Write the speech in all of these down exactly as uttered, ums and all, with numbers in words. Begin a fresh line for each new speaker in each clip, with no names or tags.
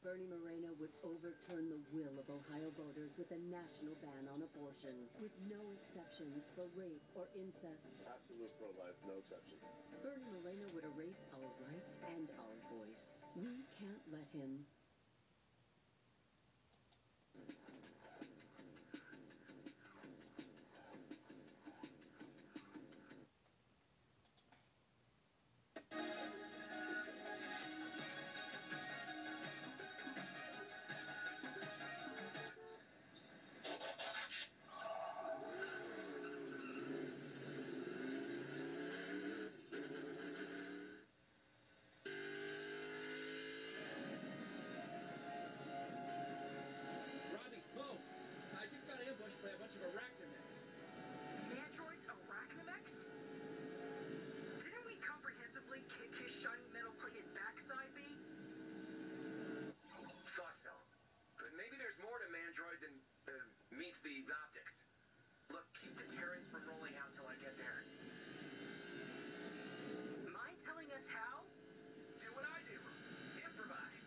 Bernie Moreno would overturn the will of Ohio voters with a national ban on abortion, with no exceptions for rape or incest.
Absolute pro-life, no exceptions.
Bernie Moreno would erase our rights and our voice. We can't let him.
By a bunch of arachnomechs.
Androids arachnomechs? Didn't we comprehensively kick his shiny metal-plated backside, B?
Thought so. But maybe there's more to Mandroid than uh, meets the optics. Look, keep the Terrans from rolling out till I get there.
Mind telling us how?
Do what I do. Improvise.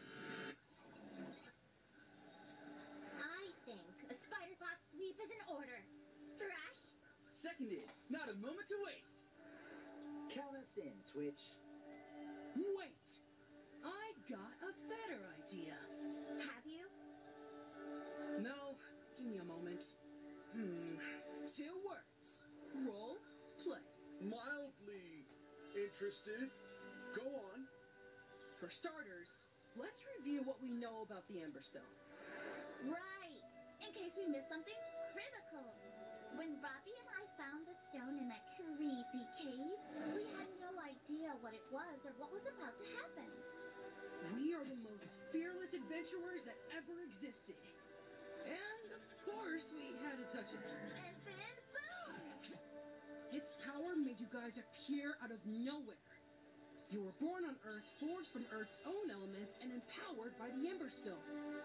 I think a spider bot sweep is in order. Thrash?
Seconded. Not a moment to waste.
Count us in, Twitch.
Wait! I got a better idea.
Have you?
No, give me a moment. Hmm. Two words. Role, play.
Mildly interested. Go on.
For starters, let's review what we know about the Emberstone.
Right. In case we missed something critical. When Robbie and I found the stone in that creepy cave, we had no idea what it was or what was about to happen.
We are the most fearless adventurers that ever existed. And, of course, we had to touch it.
And then, boom!
Its power made you guys appear out of nowhere. You were born on Earth, forged from Earth's own elements, and empowered by the Emberstone.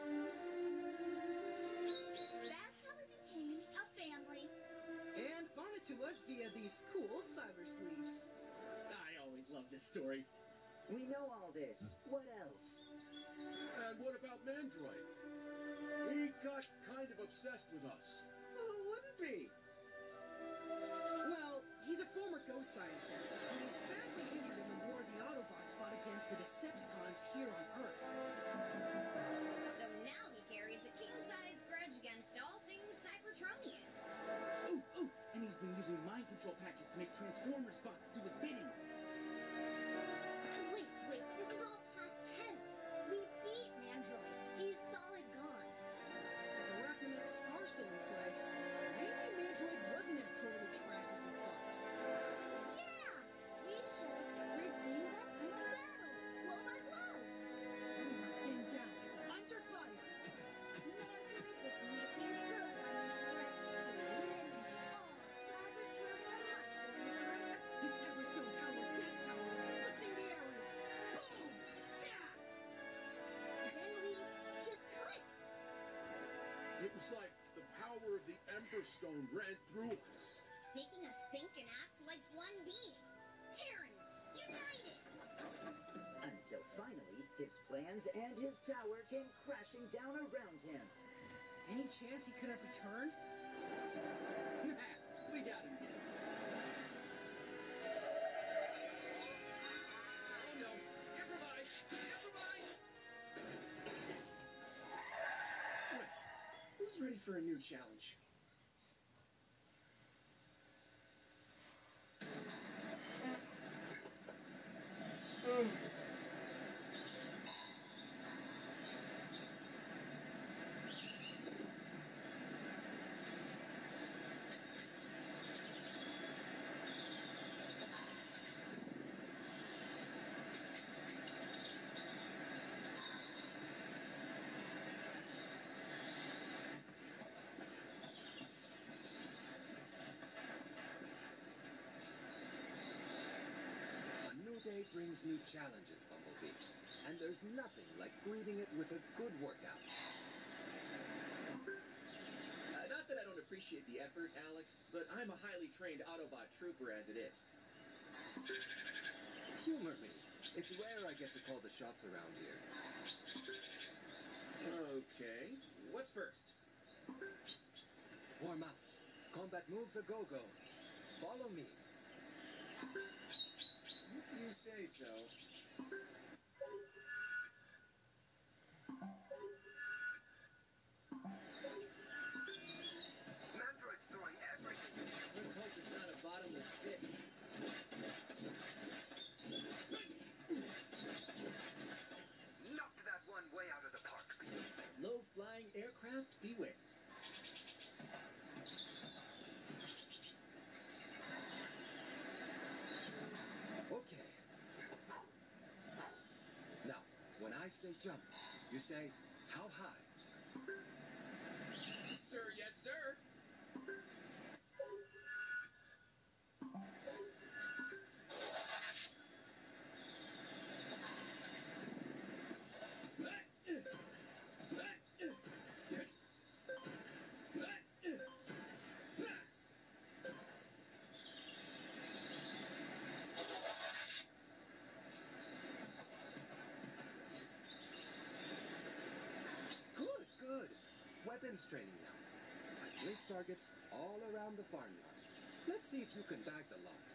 That's how we became a family.
And bonded to us via these cool cyber sleeves. I always loved this story.
We know all this. What else?
And what about Mandroid? He got kind of obsessed with us.
Who wouldn't be?
Well, he's a former ghost scientist, and he's badly injured in the war the Autobots fought against the Decepticons here on Earth.
So now he carries a king-size grudge against all things Cybertronian.
Ooh, ooh, and he's been using mind control patches to make Transformers bots do his bidding.
Wait, wait, this is all past tense. We beat Mandroid. He's solid gone.
If arachnomechs are still in play, maybe Mandroid wasn't as totally trash as we thought.
Yeah! We should review that final battle, blow by blow.
We were pinned down, under fire.
Mandroid was making good on his threat to eliminate all Cybertronian platforms.
His Emberstone powered gate tower was blitzing the area. Boom! Zap!
Then we just clicked.
It was like the power of the Emberstone ran through us.
Making us think and act like one being. Terrans, united!
Until finally, his plans and his tower came crashing down around him.
Any chance he could have returned? Nah, we got him again.
Oh no! Improvise! Improvise!
Right. Who's ready for a new challenge?
A new day brings new challenges, Bumblebee. And there's nothing like greeting it with a good workout.
Uh, not that I don't appreciate the effort, Alex, but I'm a highly trained Autobot trooper as it is.
Humor me. It's rare I get to call the shots around here.
Okay. What's first?
Warm up. Combat moves a go-go. Follow me.
If you say so.
Mandroid's throwing everything.
Let's hope it's not a bottomless pit.
Knocked that one way out of the park.
Low-flying aircraft, beware.
Okay. Now, when I say jump, you say, how high?
Sir, yes, sir.
Good, good. Weapons training now. I place targets all around the farmyard. Let's see if you can bag the lot.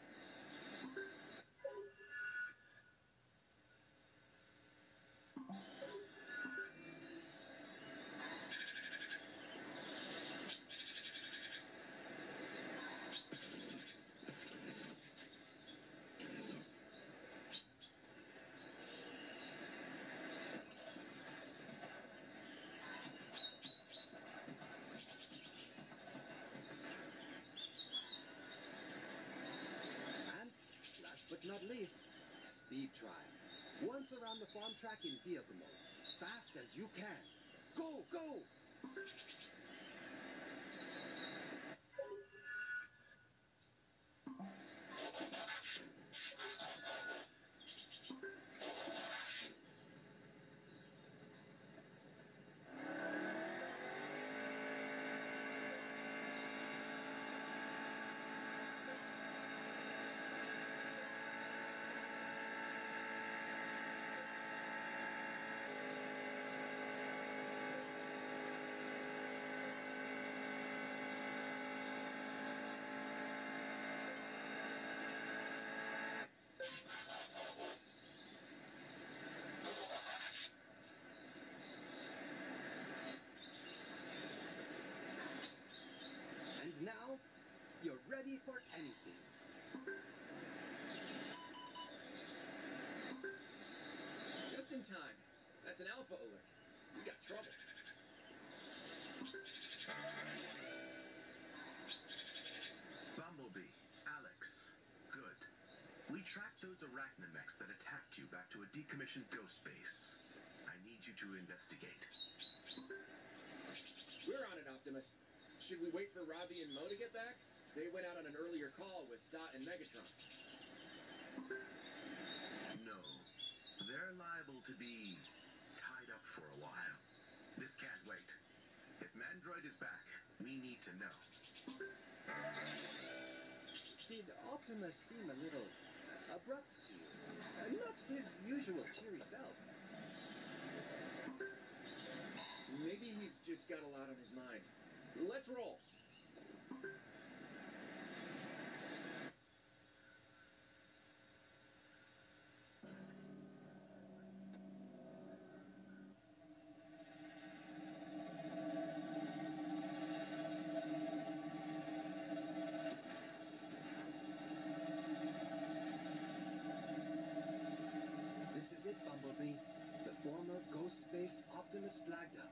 And last but not least, speed trial. Once around the farm track in vehicle mode. Fast as you can. Go, go! And now, you're ready for anything.
Just in time. That's an alpha alert. We got trouble.
Bumblebee, Alex, good. We tracked those arachnomechs that attacked you back to a decommissioned ghost base. I need you to investigate.
We're on it, Optimus. Should we wait for Robbie and Mo to get back? They went out on an earlier call with Dot and Megatron.
No. They're liable to be tied up for a while. This can't wait. If Mandroid is back, we need to know.
Did Optimus seem a little abrupt to you? Uh, not his usual cheery self.
Maybe he's just got a lot on his mind. Let's roll.
This is it, Bumblebee. The former Ghost Base Optimus flagged up.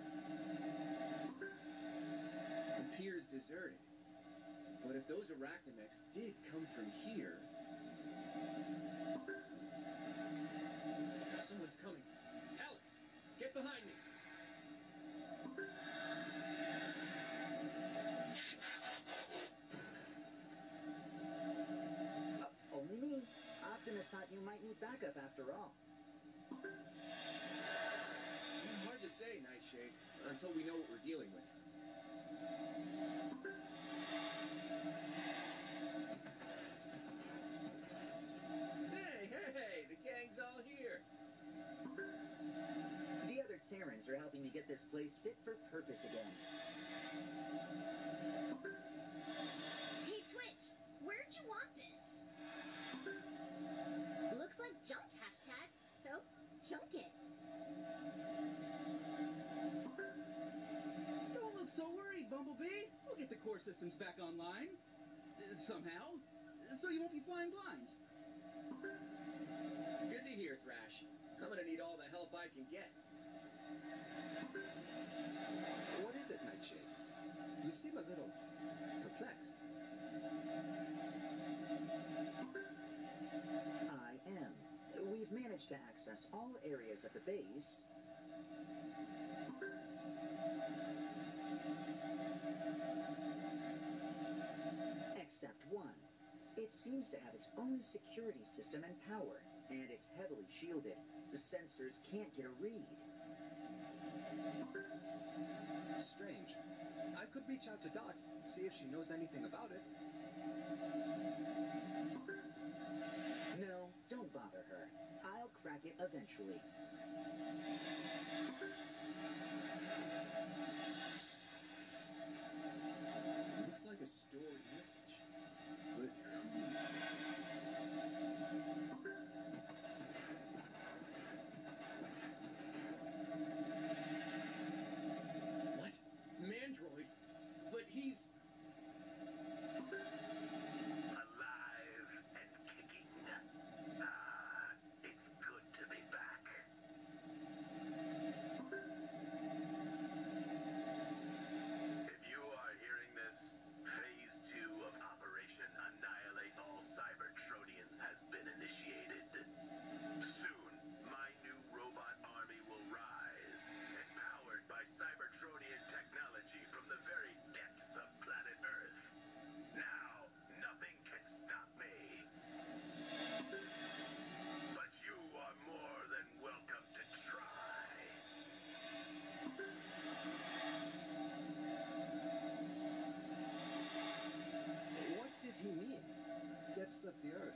The pier's deserted. But if those arachnomechs did come from here... Someone's coming. Alex, get behind me.
Uh, only me. Optimus thought you might need backup after all.
Hard to say, Nightshade, until we know what we're dealing with. Hey, hey, the gang's all here.
The other Terrans guys are helping me get this place fit for purpose again.
Hey, Twitch, where'd you want this? Looks like junk hashtag, so junk it.
Don't look so worried, Bumblebee. We'll get the core systems back online. Uh, somehow. So you won't be flying blind.
Good to hear, Thrash. I'm gonna need all the help I can get.
What is it, Nightshade? You seem a little perplexed.
I am. We've managed to access all areas of the base. Except one. It seems to have its own security system and power, and it's heavily shielded. The sensors can't get a read.
Strange. I could reach out to Dot, see if she knows anything about it.
No, don't bother her. I'll crack it eventually.
Looks like a stored message. Good. What? Mandroid? But he's...
Alive and kicking. Ah, it's good to be back. If you are hearing this, Phase two of Operation Annihilate All Cybertronians has been initiated. Soon, my new robot army will rise, empowered by Cybertronian technology from the very depths of planet Earth. Now, nothing can stop me. But you are more than welcome to try.
What did he mean? Depths of the Earth.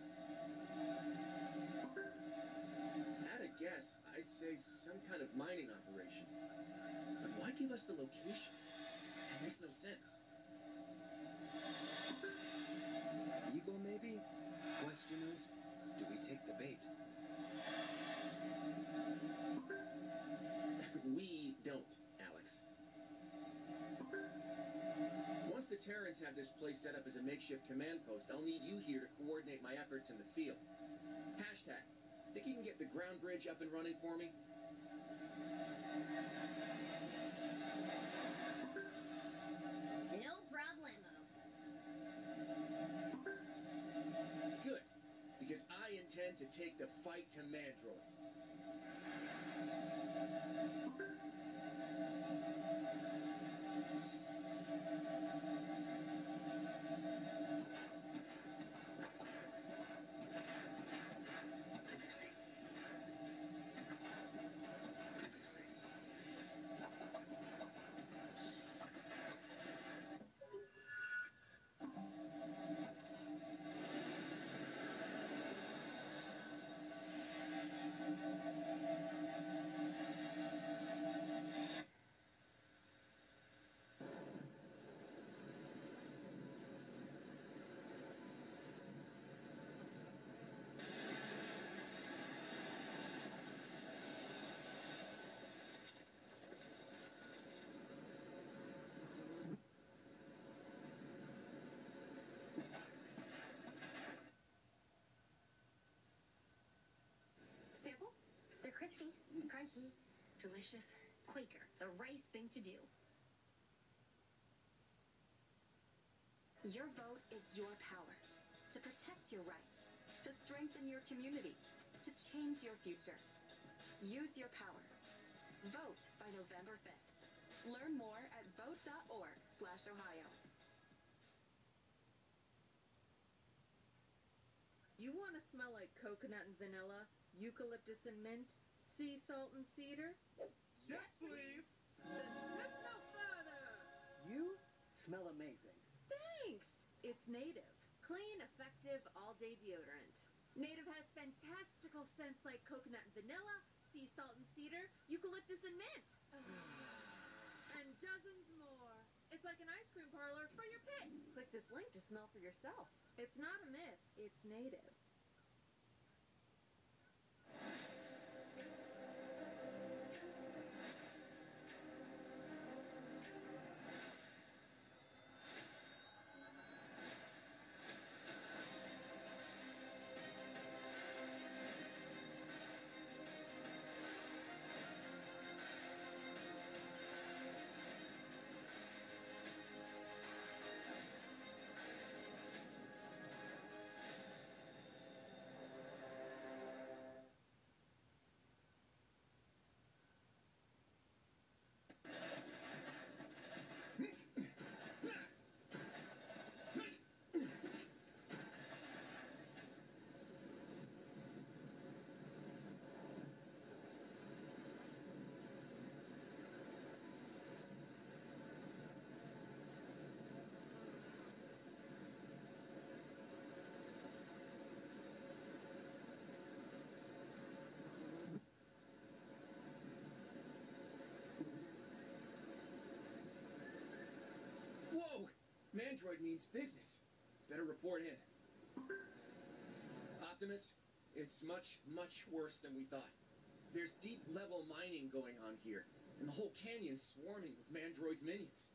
At a guess, I'd say some kind of mining operation. But why give us the location? It makes no sense.
Ego, maybe? Question is, do we take the bait?
We don't, Alex. Once the Terrans have this place set up as a makeshift command post, I'll need you here to coordinate my efforts in the field. Hashtag, think you can get the ground bridge up and running for me?
No problemo.
Good, because I intend to take the fight to Mandroid.
Sample? They're crispy, crunchy, delicious. Quaker, the right thing to do. Your vote is your power to protect your rights, to strengthen your community, to change your future. Use your power. Vote by November fifth. Learn more at vote.org slash Ohio.
You want to smell like coconut and vanilla, eucalyptus and mint, sea salt and cedar?
Yes, please!
Then sniff no further!
You smell amazing.
Thanks! It's Native. Clean, effective, all-day deodorant. Native has fantastical scents like coconut and vanilla, sea salt and cedar, eucalyptus and mint. And dozens more. It's like an ice cream parlor for your pets.
Click this link to smell for yourself.
It's not a myth, it's native.
Whoa! Mandroid means business. Better report in. Optimus, it's much, much worse than we thought. There's deep-level mining going on here, and the whole canyon's swarming with Mandroid's minions.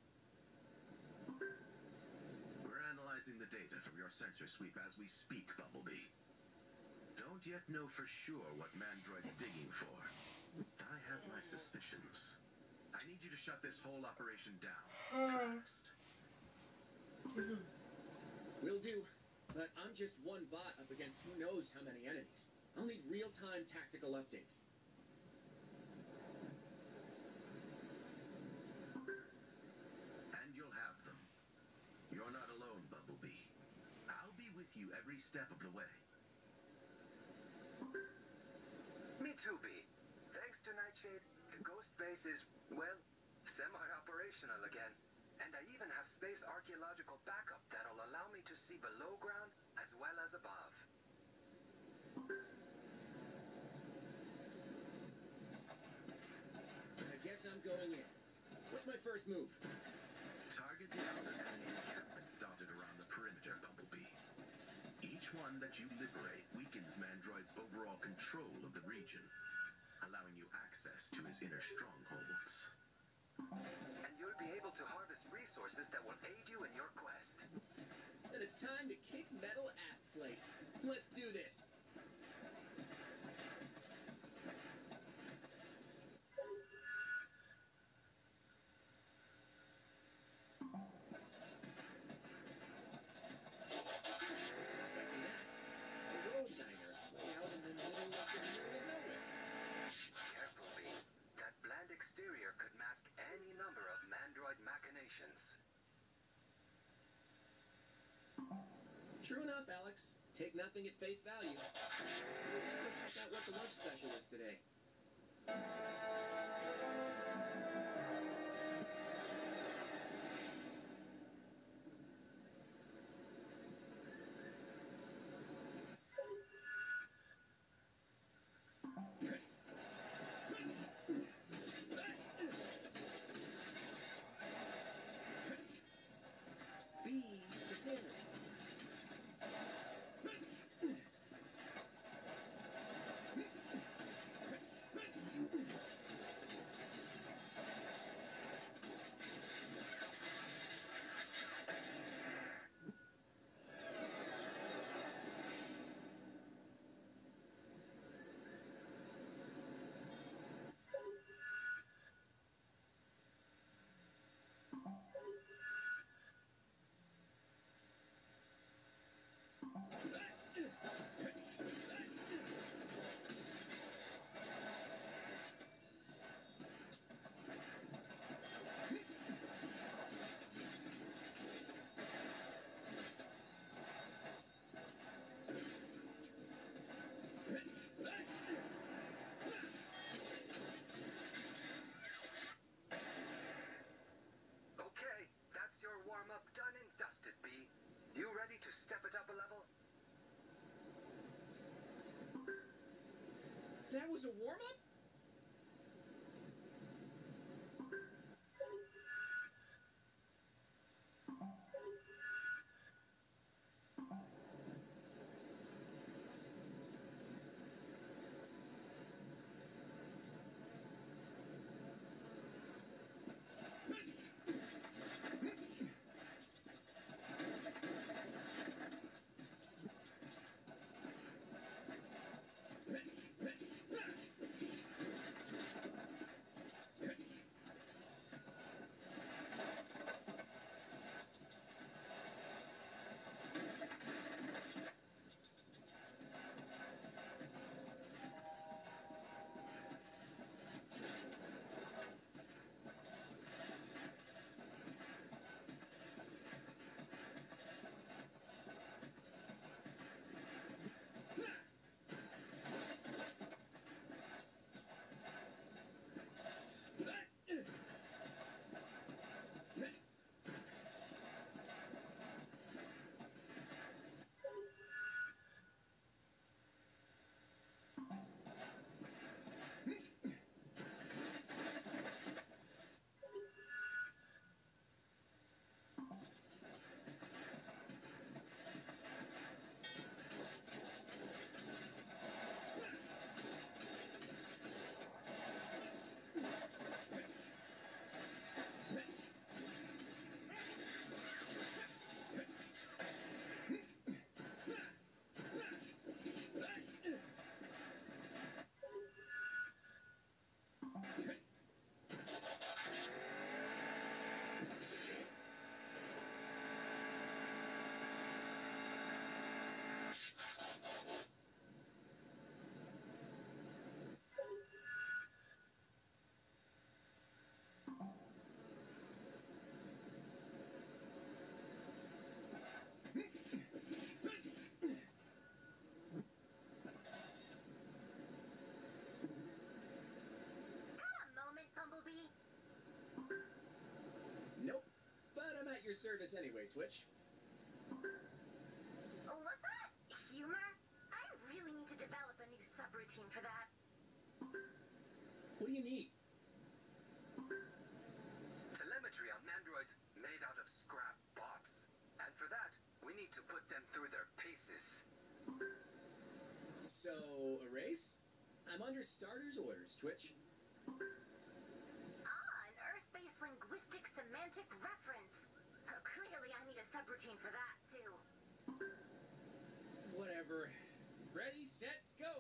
We're analyzing the data from your sensor sweep as we speak, Bumblebee. Don't yet know for sure what Mandroid's digging for. I have my suspicions. I need you to shut this whole operation down. Fast.
Will do, but I'm just one bot up against who knows how many enemies. I'll need real-time tactical updates.
And you'll have them. You're not alone, Bumblebee. I'll be with you every step of the way.
Me too, B. Thanks to Nightshade, the Ghost Base is, well, semi-operational again. And I even have space archaeological backup that'll allow me to see below ground as well as above.
I guess I'm going in. What's my first move?
Target the other enemy encampments dotted around the perimeter, Bumblebee. Each one that you liberate weakens Mandroid's overall control of the region, allowing you access to his inner strongholds.
And you'll be able to harvest resources that will aid you in your quest.
Then it's time to kick metal aft plate. Let's do this. True enough, Alex. Take nothing at face value. Let's go check out what the lunch special is today. That was a warm-up? your service anyway, Twitch.
Oh, was that humor? I really need to develop a new subroutine for that.
What do you need?
Telemetry on androids made out of scrap bots. And for that, we need to put them through their paces.
So, a race? I'm under starter's orders, Twitch.
Ah, an Earth-based linguistic semantic reference. Uh, clearly, I need a subroutine for that, too.
Whatever. Ready, set, go!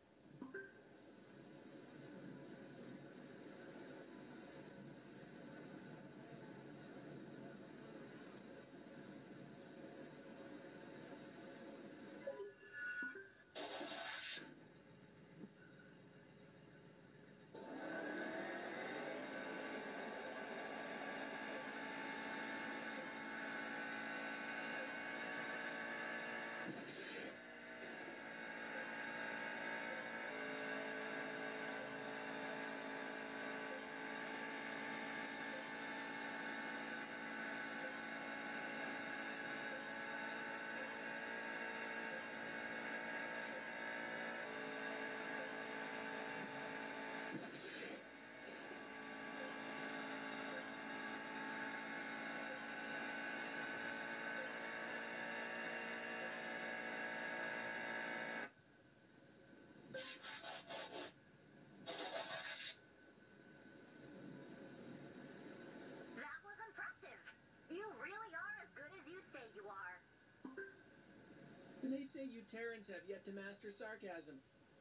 That was impressive. You really are as good as you say you are.
They say you Terrans have yet to master sarcasm.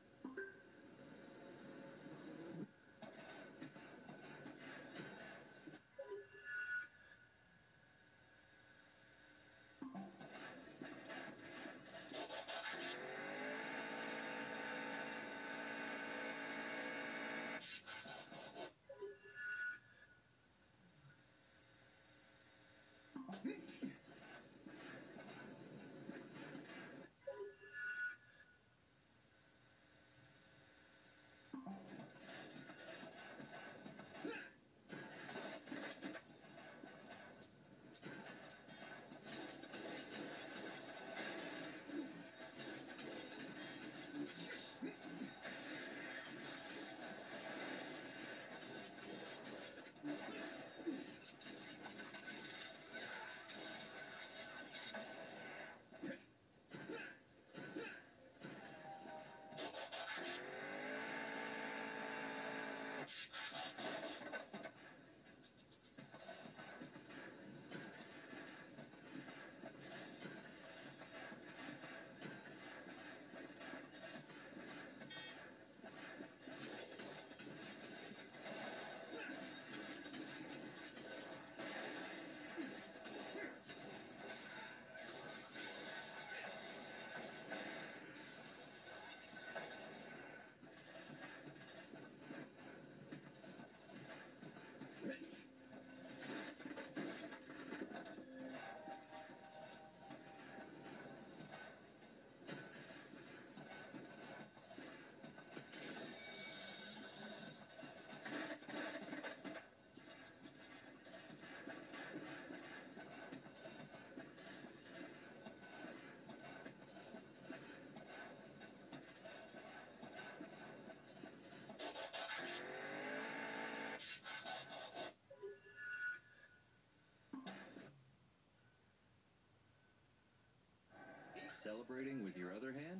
Celebrating with your other hand?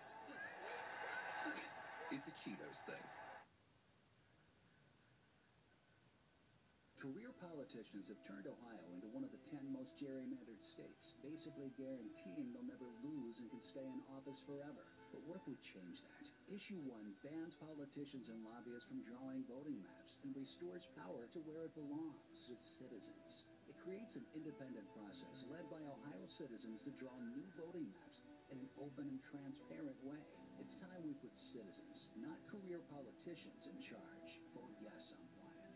It's a Cheetos thing.
Career politicians have turned Ohio into one of the ten most gerrymandered states, basically guaranteeing they'll never lose and can stay in office forever. But what if we change that? Issue one bans politicians and lobbyists from drawing voting maps and restores power to where it belongs, with citizens. It creates an independent process led by Ohio citizens to draw new voting maps in an open and transparent way. It's time we put citizens, not career politicians, in charge. Vote yes on Wyatt.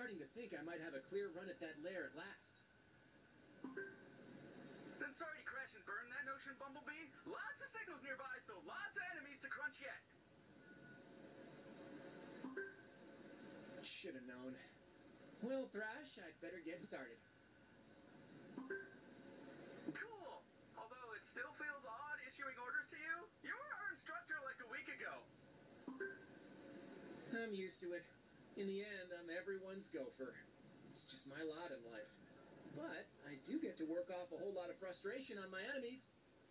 starting to think I might have a clear run at that lair at last.
Then sorry to crash and burn that notion, Bumblebee. Lots of signals nearby, so lots of enemies to crunch yet.
Should have known. Well, Thrash, I'd better get started.
Cool. Although it still feels odd issuing orders to you. You were our instructor like a week ago.
I'm used to it. In the end, I'm everyone's gopher. It's just my lot in life. But I do get to work off a whole lot of frustration on my enemies.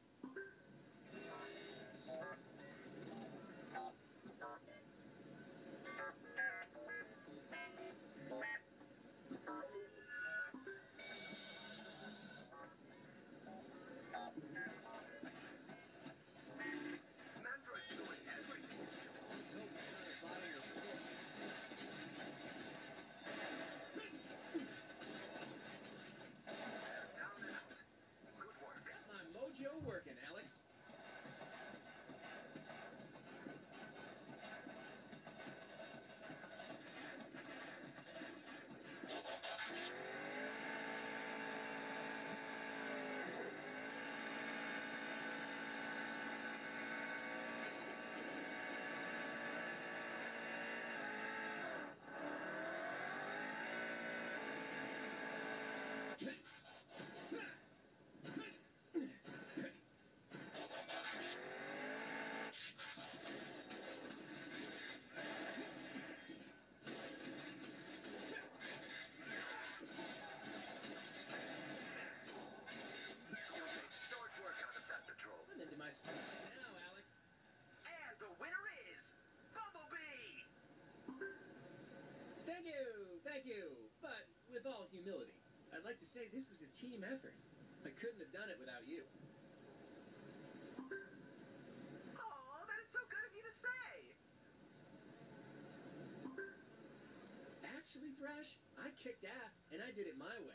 Working, Alex. Now, Alex.
And the winner is Bumblebee!
Thank you, thank you. But with all humility, I'd like to say this was a team effort. I couldn't have done it without you.
Aw, that is so good of you to say!
Actually, Thrash, I kicked aft, and I did it my way.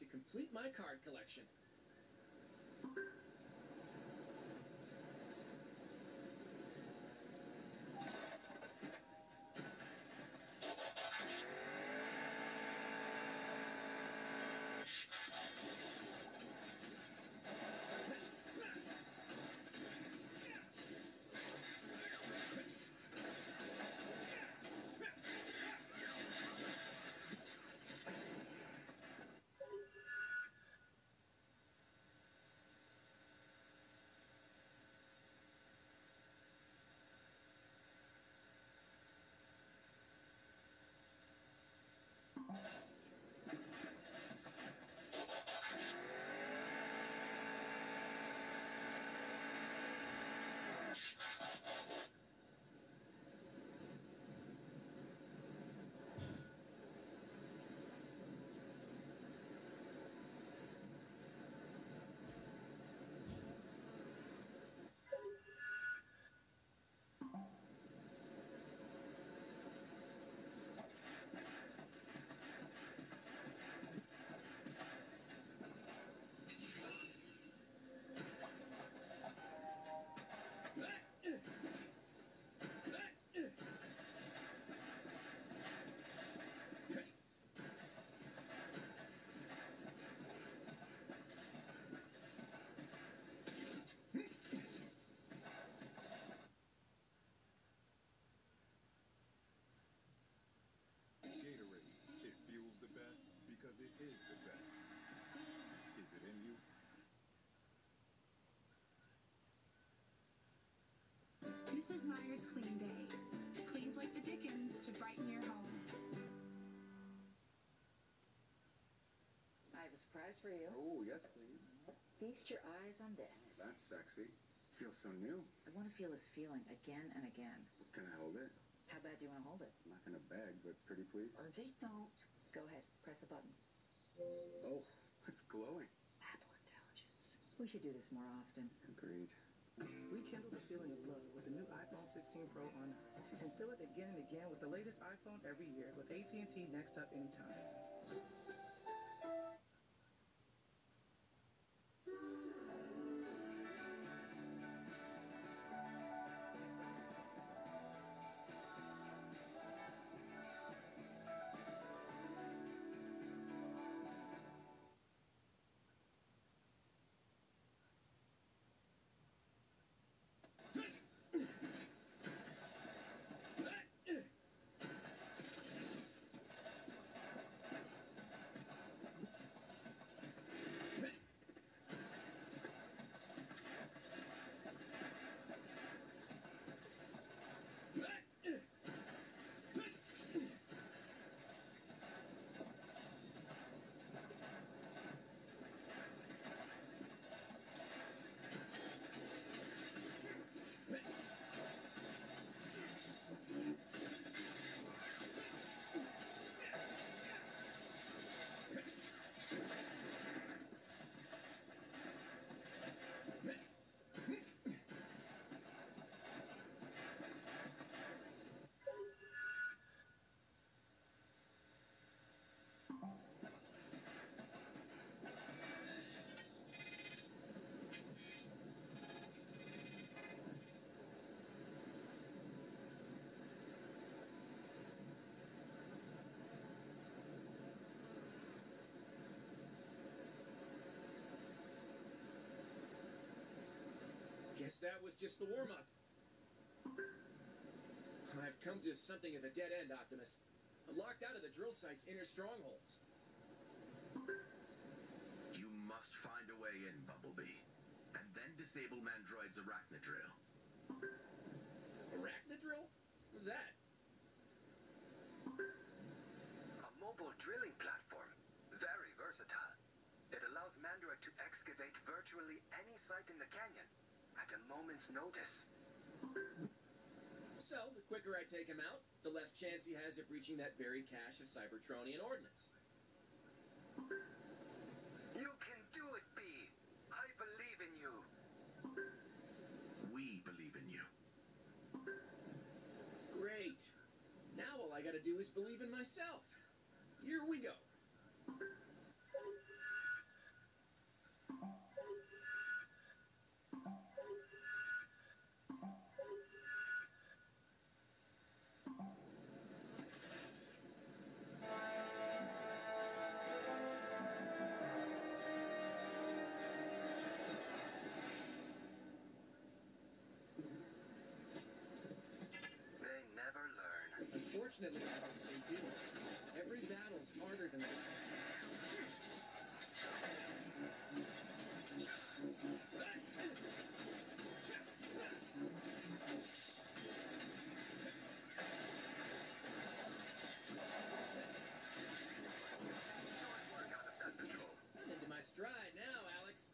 complete my card collection.
Missus Meyer's Clean Day. Cleans like the Dickens to brighten your home.
I have a surprise for you.
Oh, yes, please.
Feast your eyes on this.
That's sexy. Feels so new.
I want to feel this feeling again and again.
Can I hold it?
How bad do you want to hold it?
I'm not gonna beg, but pretty please.
Don't. Go ahead. Press a button.
Oh, it's glowing.
Apple Intelligence. We should do this more often.
Agreed.
Rekindle the feeling of love with the new iPhone sixteen Pro on us. And feel it again and again with the latest iPhone every year with A T and T Next Up Anytime.
Guess that was just the warm-up. I've come to something of a dead end, Optimus. I'm locked out of the drill site's inner strongholds.
You must find a way in, Bumblebee. And then disable Mandroid's Arachnidrill.
Arachnidrill? What's that?
A mobile drilling platform. Very versatile. It allows Mandroid to excavate virtually any site in the canyon at a moment's notice.
So, the quicker I take him out, the less chance he has of reaching that buried cache of Cybertronian ordnance.
You can do it, B. I believe in you.
We believe in you.
Great. Now all I gotta do is believe in myself. Here we go. Unfortunately, Alex, they do. Every battle's harder than the last. I'm into my stride now, Alex.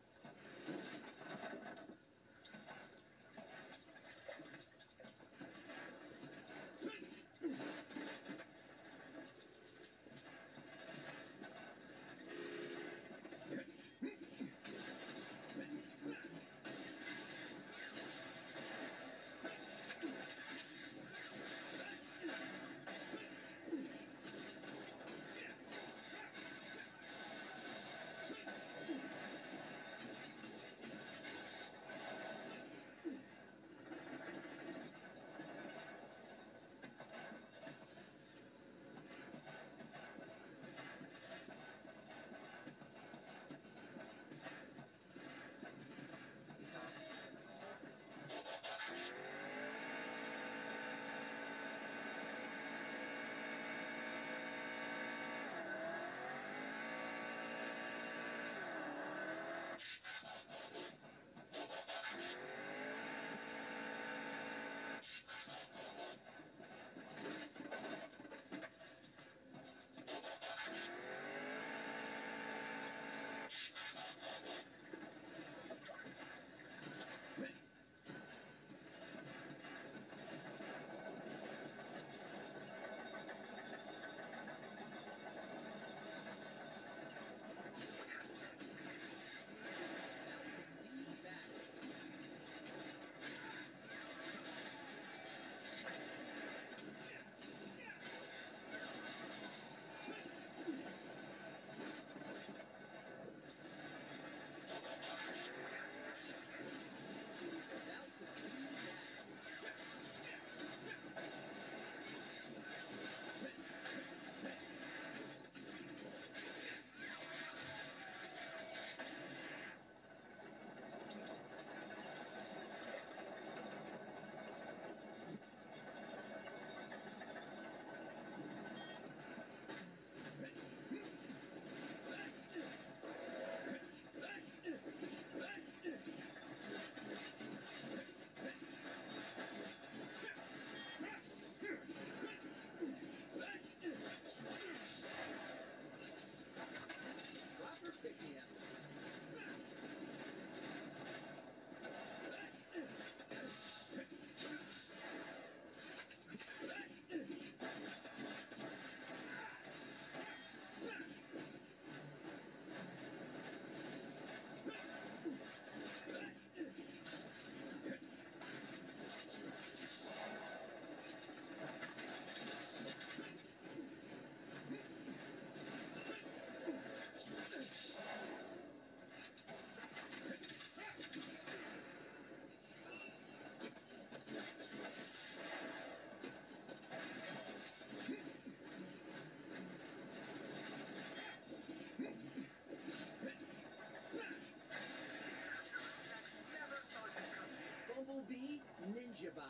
Bumblebee Ninja Bot.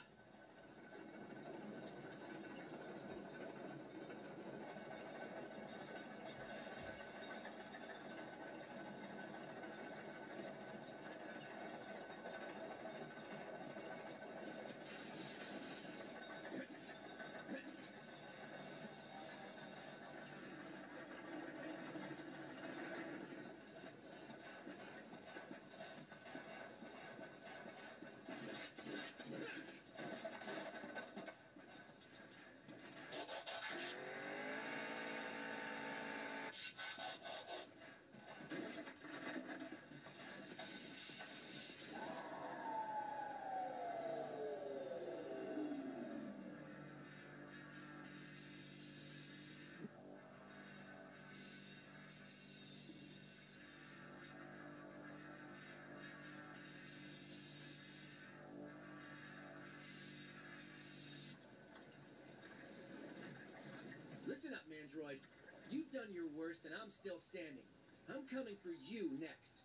Listen up, Mandroid. You've done your worst, and I'm still standing. I'm coming for you next.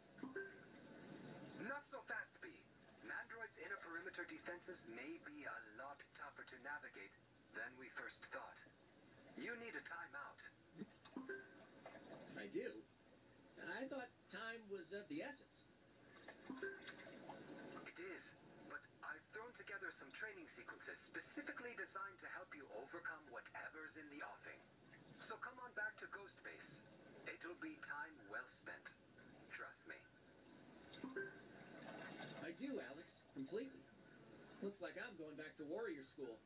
Not so fast, B. Mandroid's inner perimeter defenses may be a lot tougher to navigate, than we first thought. You need a timeout.
I do? I thought time was of the essence.
It is, but I've thrown together some training sequences specifically designed to help you overcome whatever's in the offing. So come on back to Ghost Base. It'll be time well spent. Trust me.
I do, Alex. Completely. Looks like I'm going back to warrior school.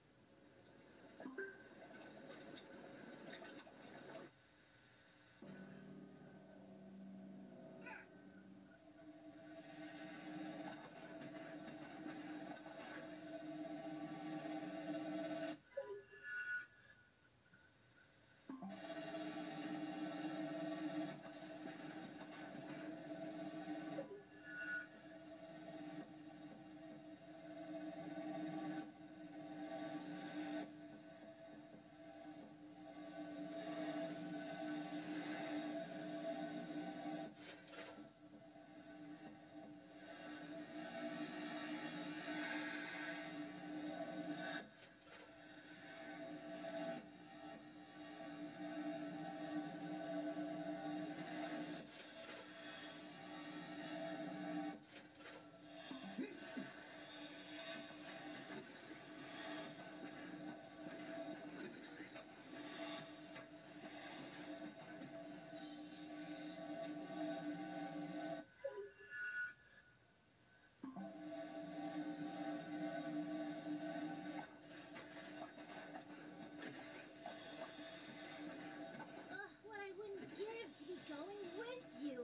Ugh, what I wouldn't give to be going with you.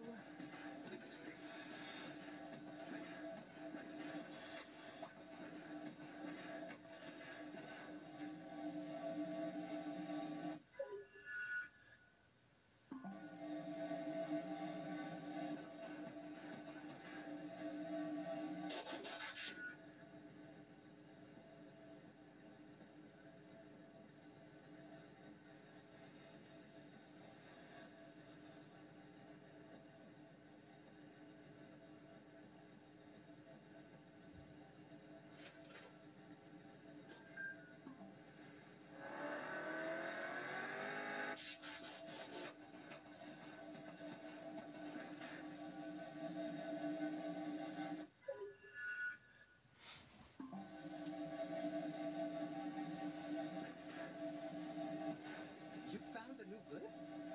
You found a new glyph?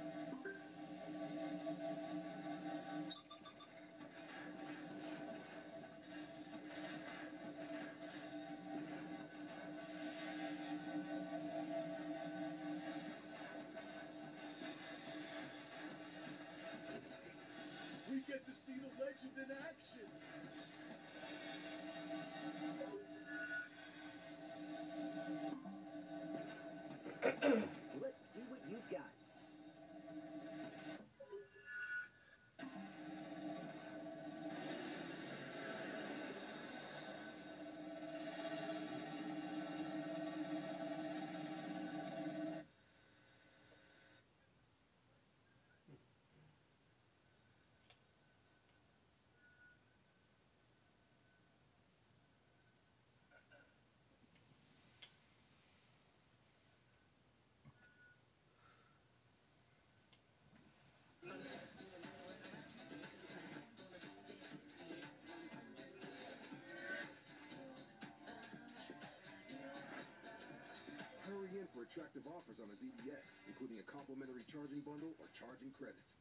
We get to see the legend in action.
Let's see what you've got.
Hurry in for attractive offers on a Z D X, including a complimentary charging bundle or charging credits.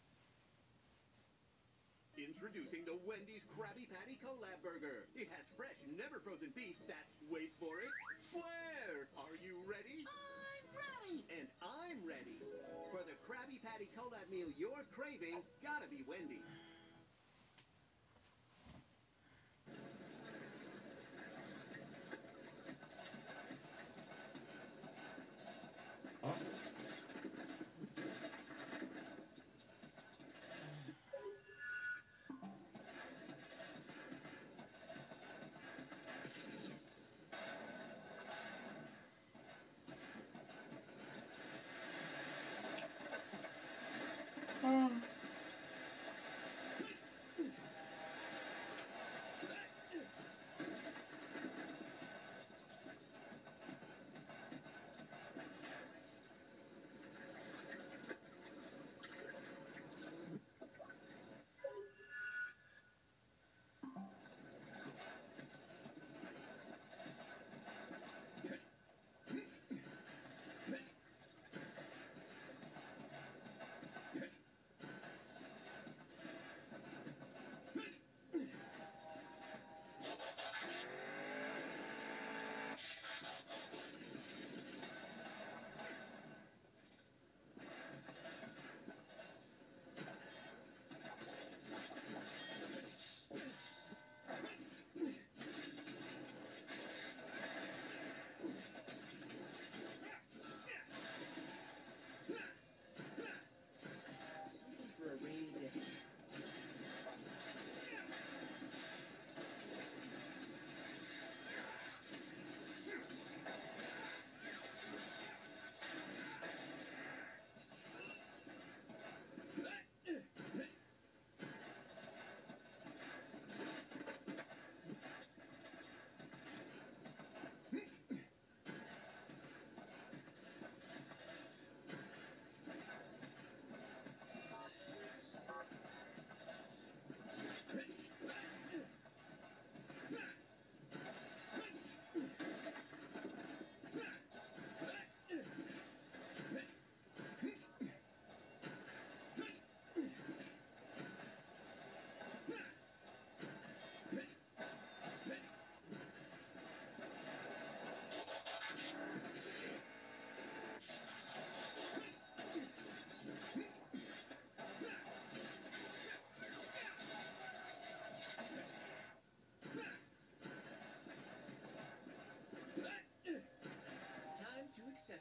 Introducing the Wendy's Krabby Patty Collab Burger. It has fresh, never frozen beef that's, wait for it, square. Are you ready? I'm ready. And I'm ready. For the Krabby Patty Collab meal you're craving, gotta be Wendy's.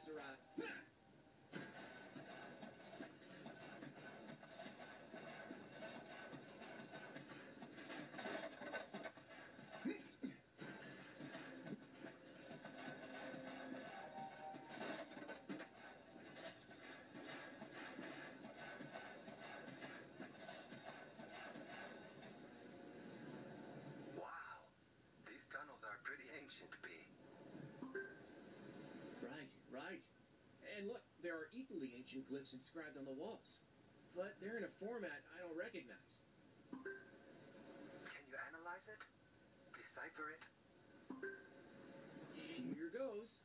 Azeroth.
Wow. These tunnels are pretty ancient, B.
Right, right. And look, there are equally ancient glyphs inscribed on the walls. But they're in a format I don't recognize.
Can you analyze it? Decipher it?
Here goes.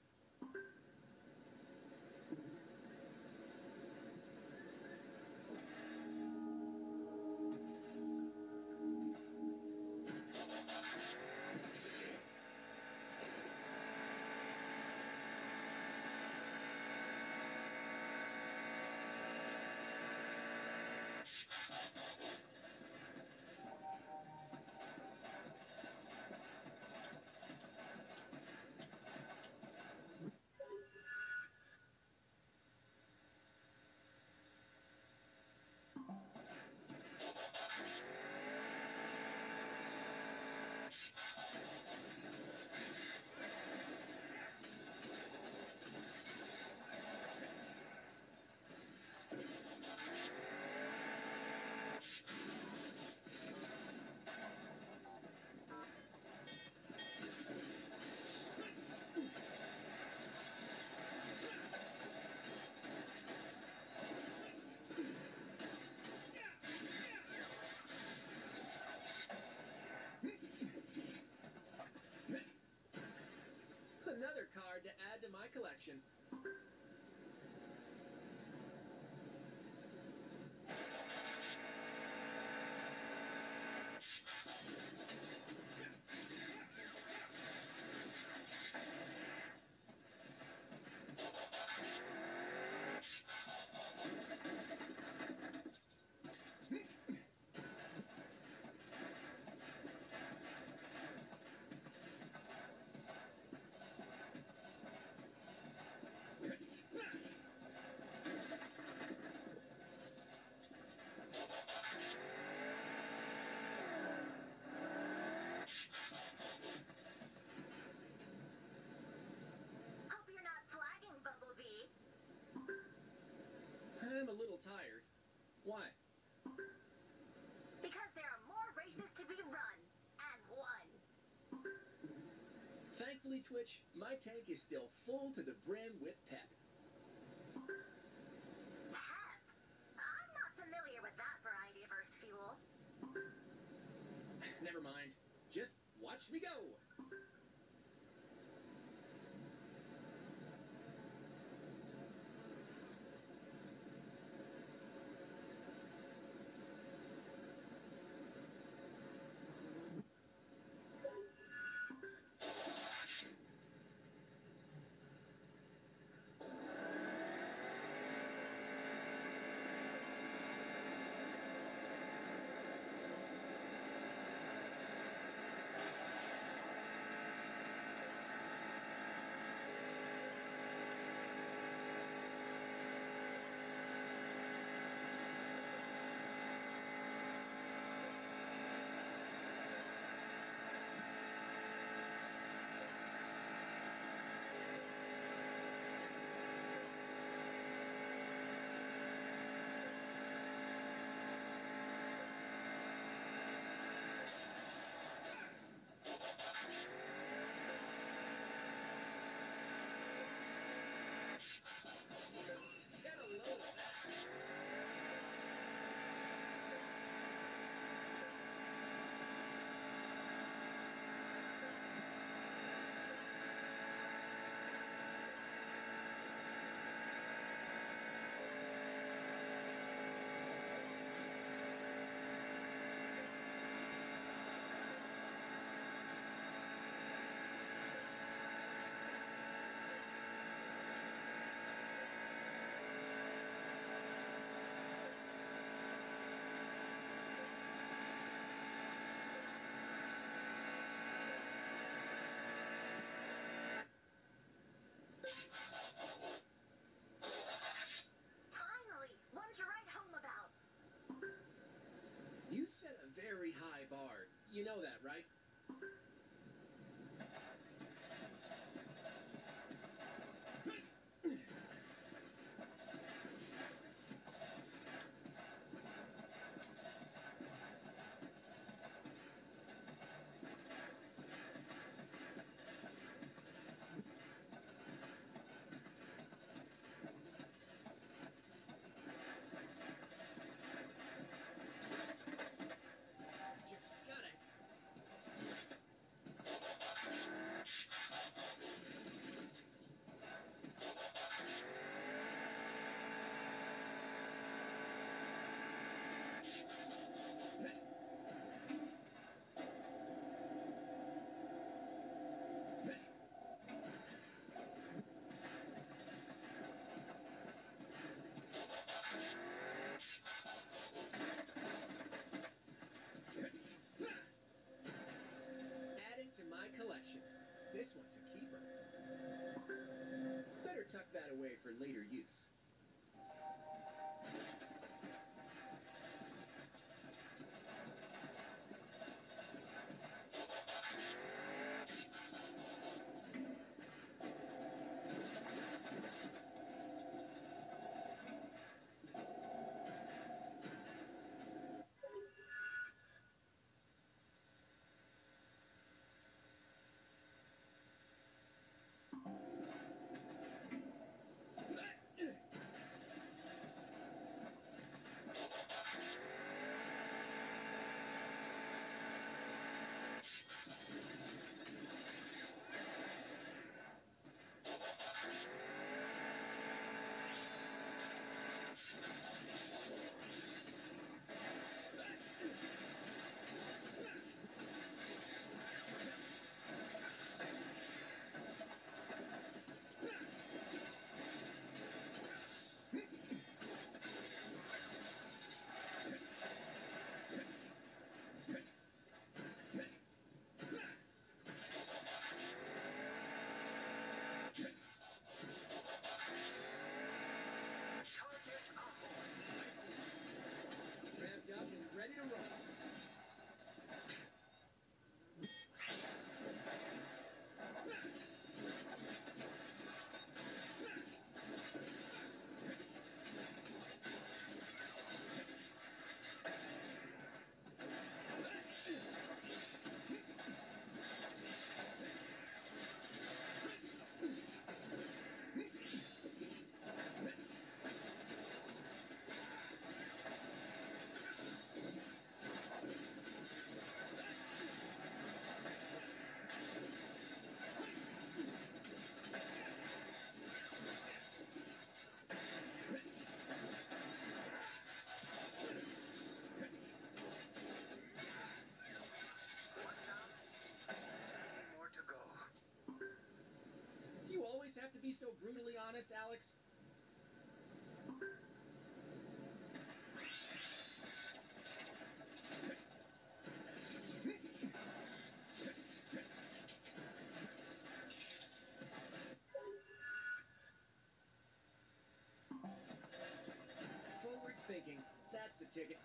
Another card to add to my collection.
Hope you're not flagging, Bumblebee.
I'm a little tired. Why?
Because there are more races to be run. And won.
Thankfully, Twitch, my tank is still full to the brim with pep.
Pep? I'm not familiar with that variety of Earth fuel.
Never mind. Just watch me go. You know that, right? Just gotta. Add it to my collection. This one's a keeper. Better tuck that away for later use. Ramped up and ready to roll.
More to go.
Do you always have to be so brutally honest, Alex? Forward thinking. That's the ticket.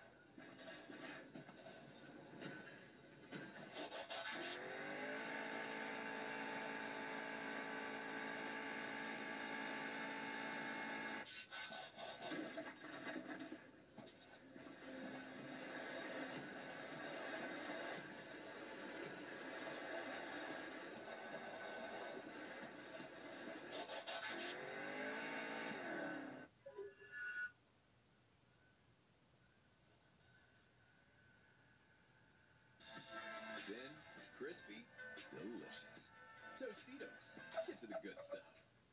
Thin, crispy, delicious. Tostitos. Get to the good stuff.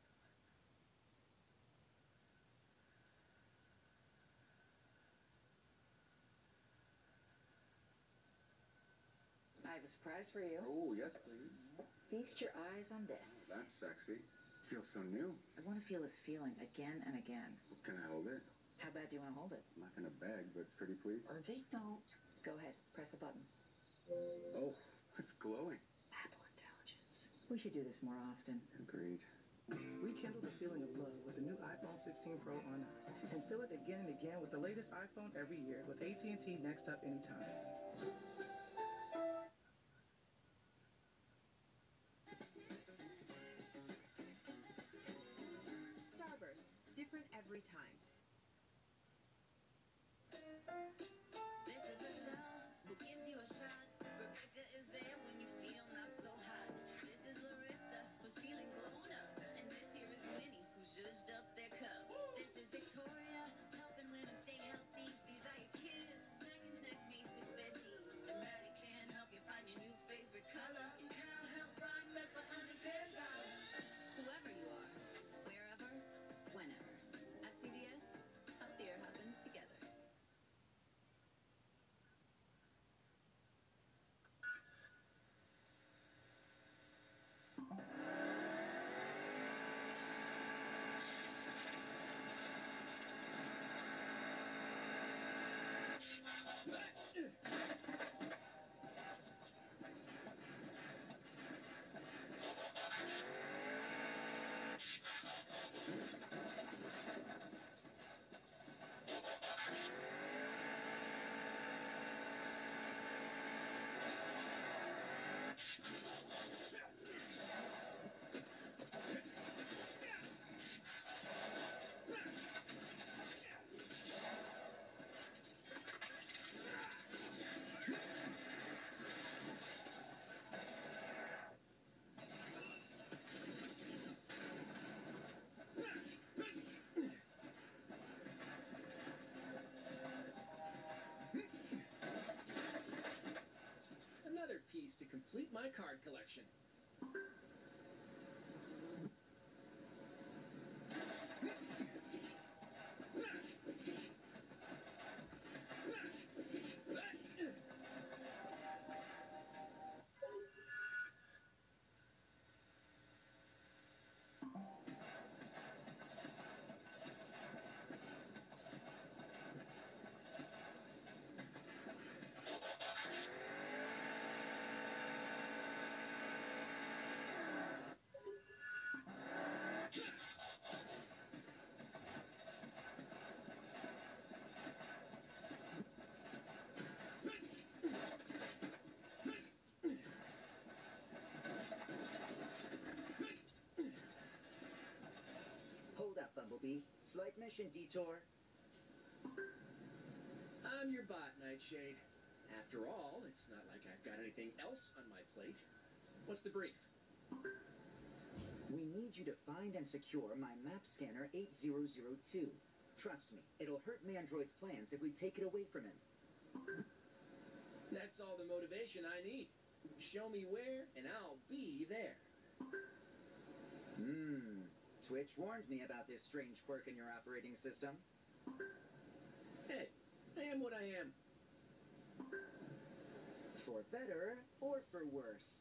I have a surprise for you.
Oh, yes, please.
Feast your eyes on this.
That's sexy. Feels so new.
I want to feel this feeling again and again.
Can I hold it?
How bad do you want to hold it?
Not gonna beg, but pretty please.
Don't. Go ahead. Press a button.
Oh, it's glowing.
Apple Intelligence. We should do this more often.
Agreed.
Rekindle the feeling of love with the new iPhone sixteen Pro on us. And feel it again and again with the latest iPhone every year with A T and T Next Up Anytime.
every time.
This is Rochelle, who gives you a shot. Rebecca is there when you feel not so hot. This is Larissa, who's feeling grown up. And this here is Winnie, who zhuzhed up their cup. This is Victoria, helping women stay healthy. These are your kids, snacking next meat with veggies. And Maddie can help you find your new favorite color. And Cal helps find best for under ten dollars. Whoever you are, wherever, whenever. At C V S, a beer happens together.
Another piece to complete my card collection.
Hold up, Bumblebee. Slight mission detour.
I'm your bot, Nightshade. After all, it's not like I've got anything else on my plate. What's the brief?
We need you to find and secure my map scanner eight zero zero two. Trust me, it'll hurt Mandroid's plans if we take it away from him.
That's all the motivation I need. Show me where, and I'll be there.
Hmm. Twitch warned me about this strange quirk in your operating system.
Hey, I am what I am.
For better or for worse.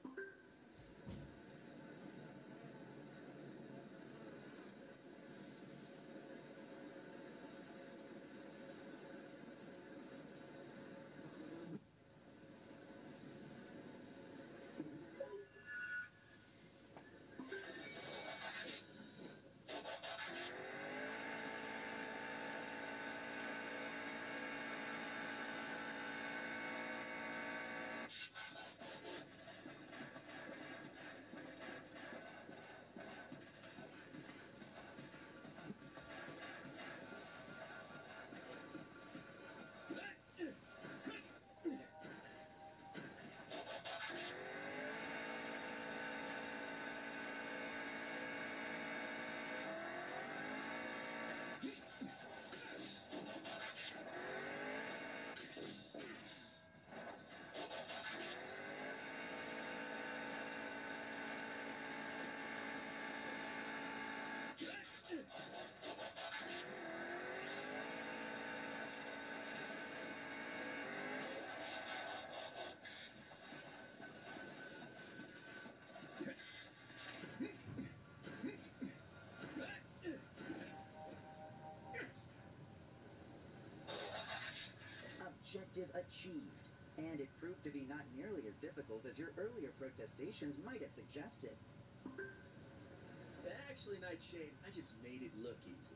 Objective achieved. And it proved to be not nearly as difficult as your earlier protestations might have suggested.
Actually, Nightshade, I just made it look easy.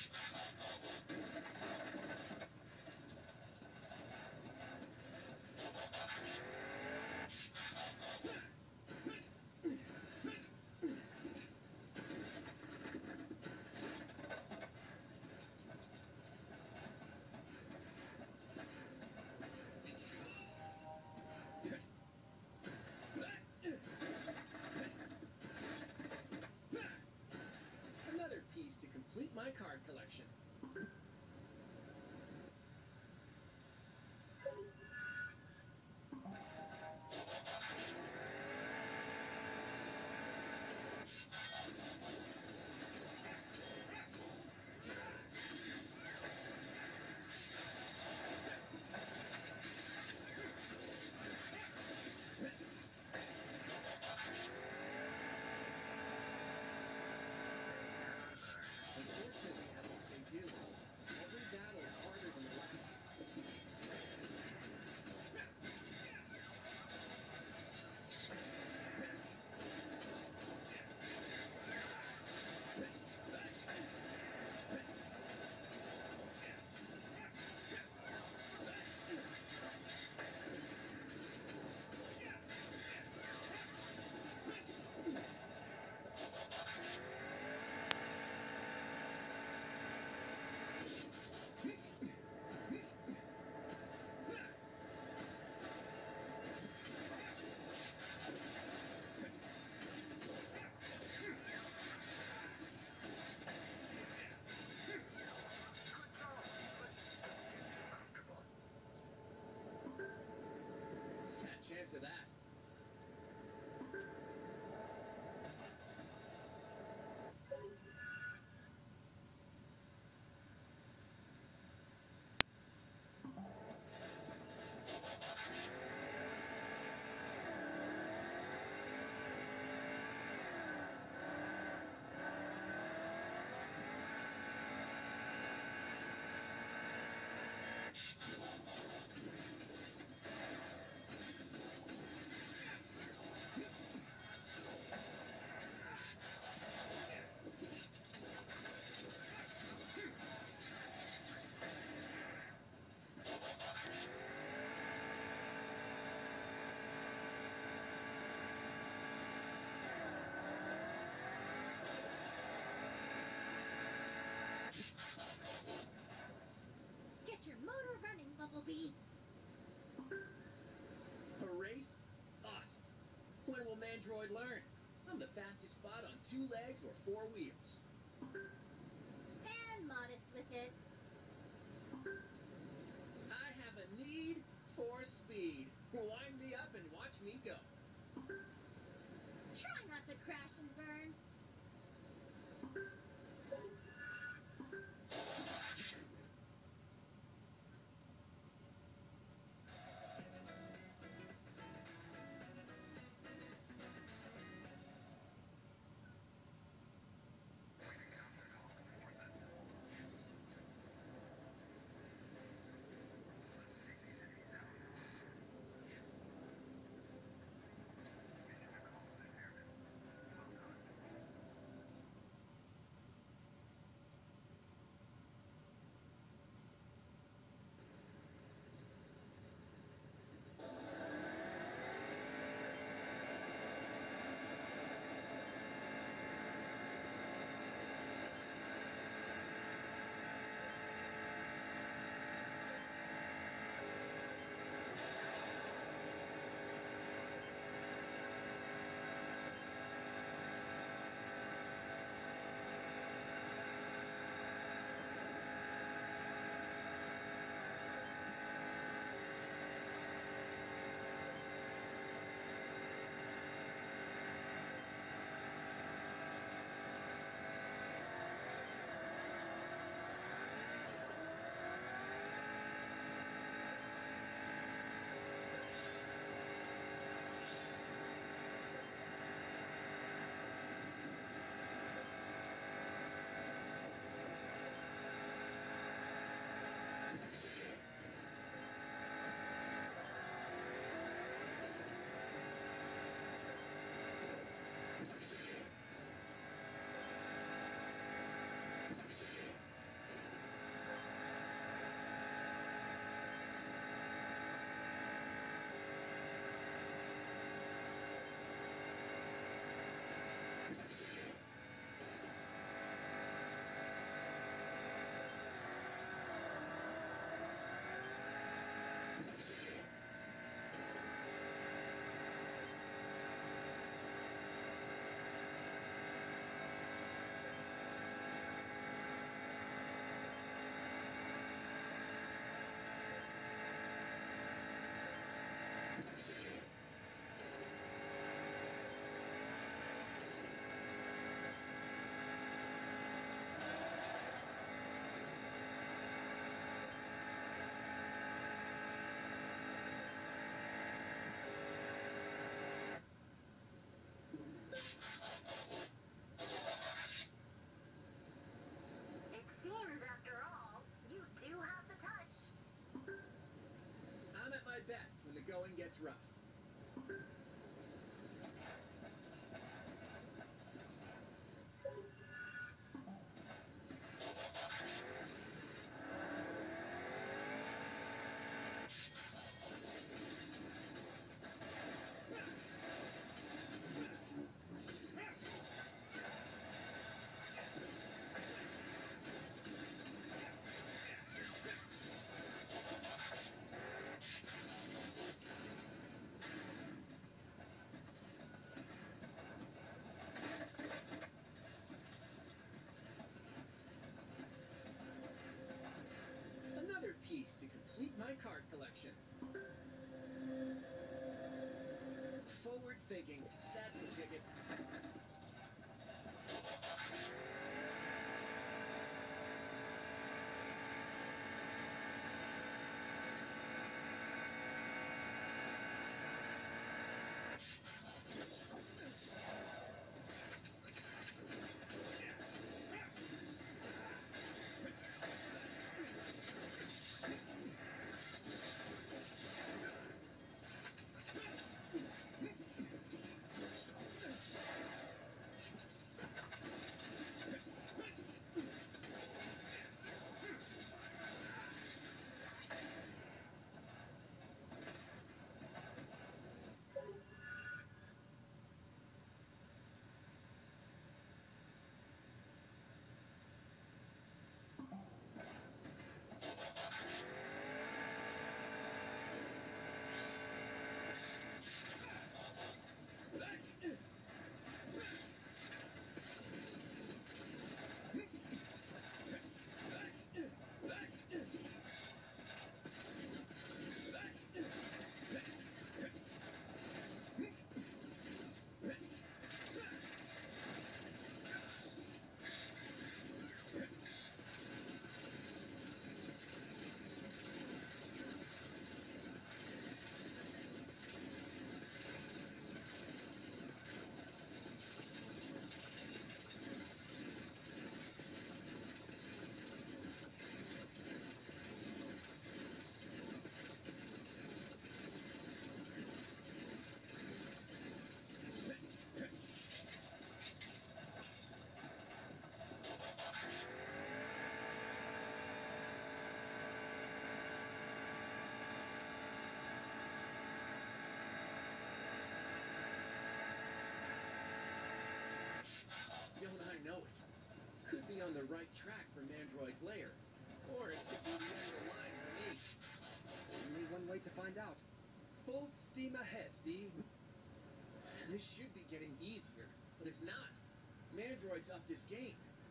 Another piece to complete my card collection. Unfortunately, at least they do. Every battle is harder than the last. Fat chance of that.
Get your motor running, Bumblebee.
A race? Awesome. When will Mandroid learn? I'm the fastest bot on two legs or four wheels.
And modest with it.
I have a need for speed. Wind me up and watch me go.
Try not to crash and burn.
best when the going gets rough. Another piece to complete my card collection. Forward thinking, that's the ticket. Don't I know it? Could be on the right track for Mandroid's lair. Or it could be the end of the line for me.
Only one way to find out. Full steam ahead, B.
This should be getting easier, but it's not. Mandroid's upped his game.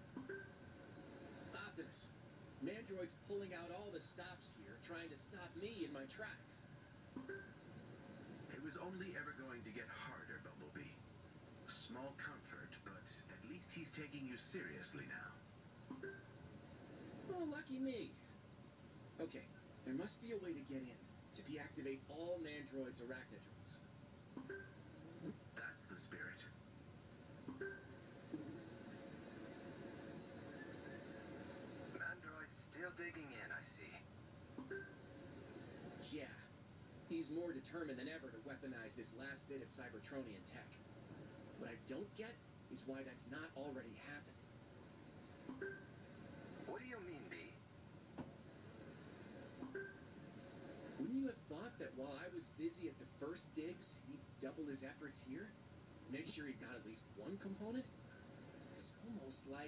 Optimus, Mandroid's pulling out all the stops here, trying to stop me in my tracks.
It was only ever going to get harder, Bumblebee. Small comfort, but at least he's taking you seriously now.
Oh, lucky me. Okay, there must be a way to get in, to deactivate all Mandroid's arachnodrones.
That's the spirit.
Mandroid's still digging in, I see.
Yeah, he's more determined than ever to weaponize this last bit of Cybertronian tech. What I don't get is why that's not already happened.
What do you mean, B?
Wouldn't you have thought that while I was busy at the first digs, he'd double his efforts here? Make sure he got at least one component? It's almost like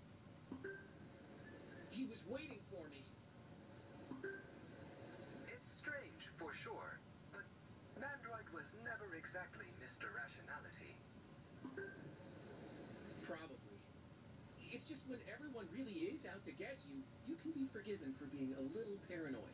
he was waiting for me.
It's strange, for sure, but Mandroid was never exactly Mister Rationality.
Probably. It's just when everyone really is out to get you, you can be forgiven for being a little paranoid.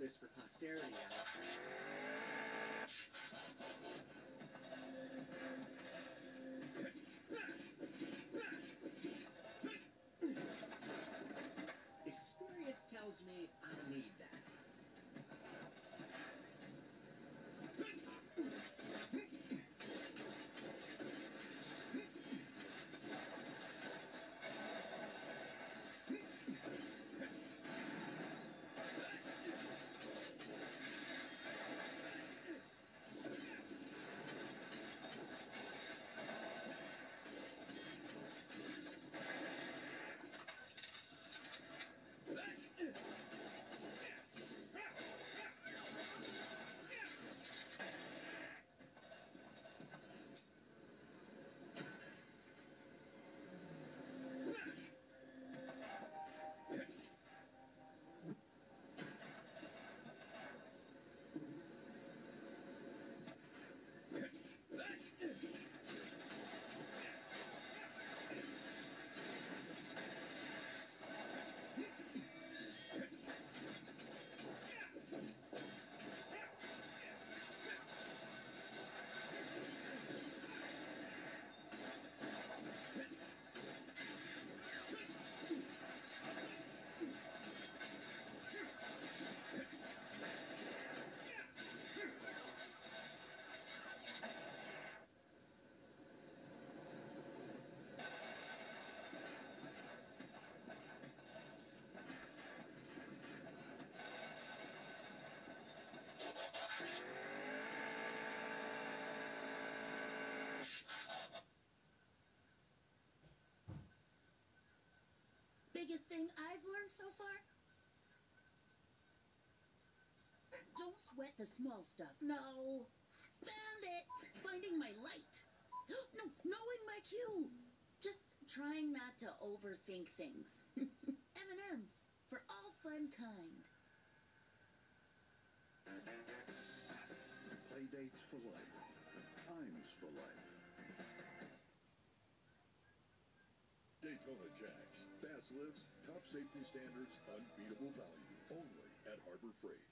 this for posterity, Alex. Experience tells me I'll need that.
Biggest thing I've learned so far? Don't sweat the small stuff. No. Found it. Finding my light. No, knowing my cue. Just trying not to overthink things. M and M's for all fun kind.
Playdates for life. Times for life.
Daytona Jacks. Fast lifts, top safety standards, unbeatable value. Only at Harbor Freight.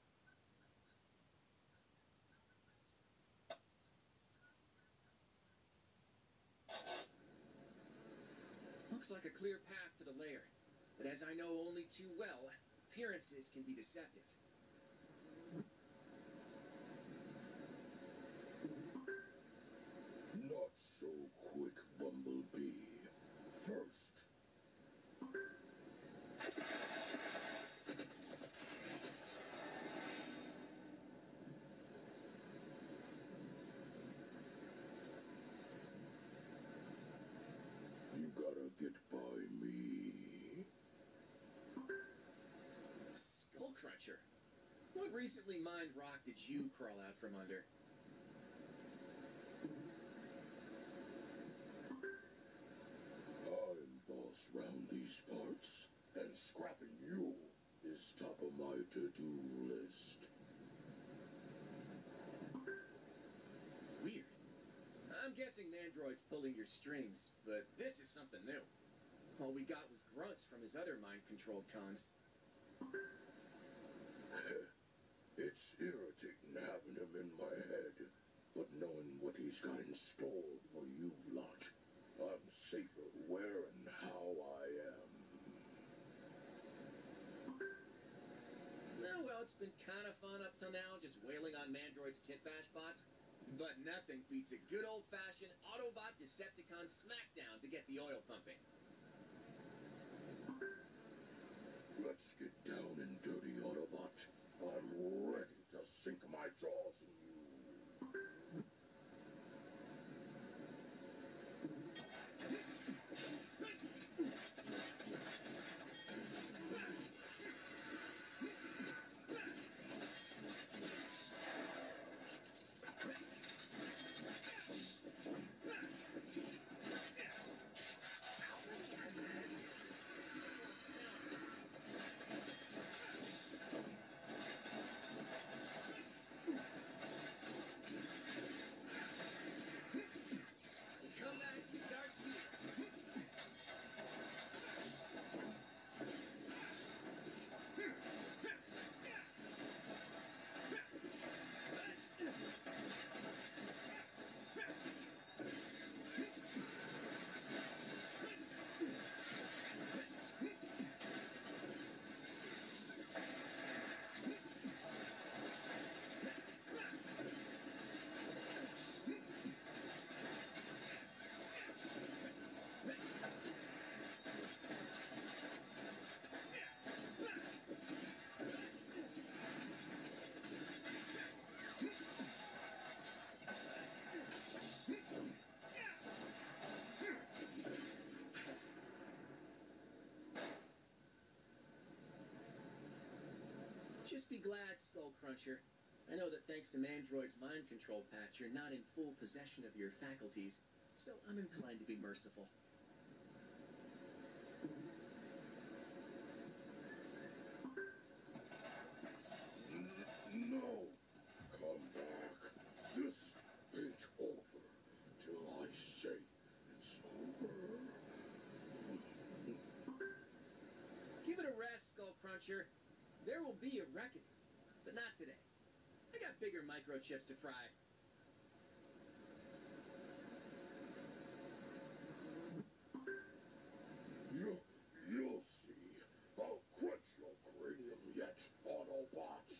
Looks like a clear path to the lair. But as I know only too well, appearances can be deceptive.
Not so quick, Bumblebee. First. You gotta get by me.
Skullcruncher. What recently mined rock did you crawl out from under?
I'm boss round these parts, and scrapping you is top of my to-do list.
Weird. I'm guessing Mandroid's pulling your strings, but this is something new. All we got was grunts from his other mind-controlled cons.
It's irritating having him in my head, but knowing what he's got in store for you lot, I'm safer where and how I am.
Oh, well, it's been kind of fun up till now, just wailing on Mandroid's kit bash bots. But nothing beats a good old-fashioned Autobot Decepticon smackdown to get the oil pumping.
Let's get down and dirty, Autobot. I'm ready to sink my jaws in you.
Just be glad, Skullcruncher. I know that thanks to Mandroid's mind control patch, you're not in full possession of your faculties, so I'm inclined to be merciful.
No! Come back. This ain't over till I say it's over.
Give it a rest, Skullcruncher. There will be a reckoning, but not today. I got bigger microchips to fry.
You, you'll see. I'll crunch your cranium yet, Autobots.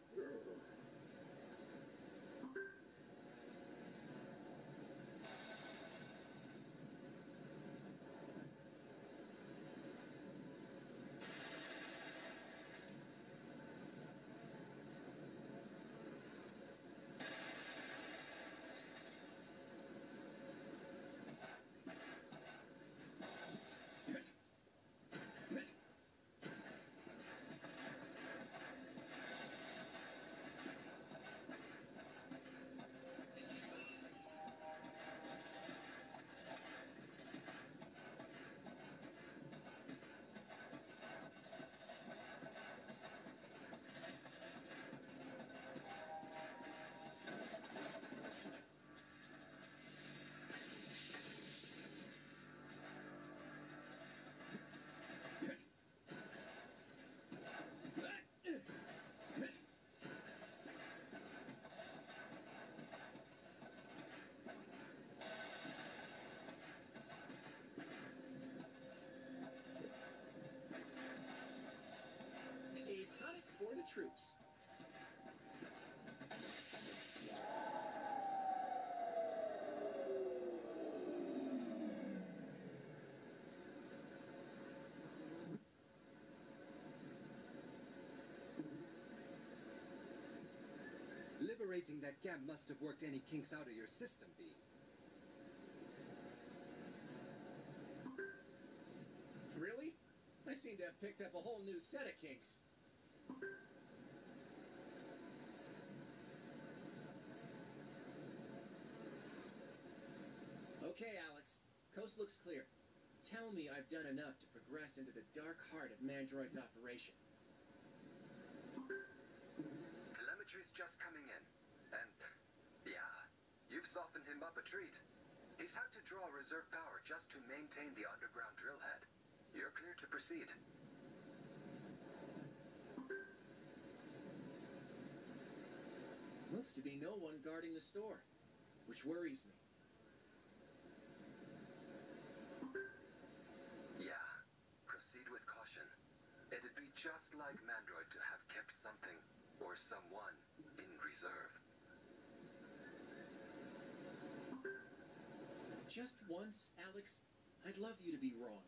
For the troops.
Liberating that gem must have worked any kinks out of your system, B.
Really? I seem to have picked up a whole new set of kinks. Okay, Alex. Coast looks clear. Tell me I've done enough to progress into the dark heart of Mandroid's operation.
Telemetry's just coming in. And, yeah, you've softened him up a treat. He's had to draw reserve power just to maintain the underground drill head. You're clear to proceed.
Looks to be no one guarding the store, which worries me.
Yeah, proceed with caution. It'd be just like Mandroid to have kept something or someone in reserve.
Just once, Alex, I'd love you to be wrong.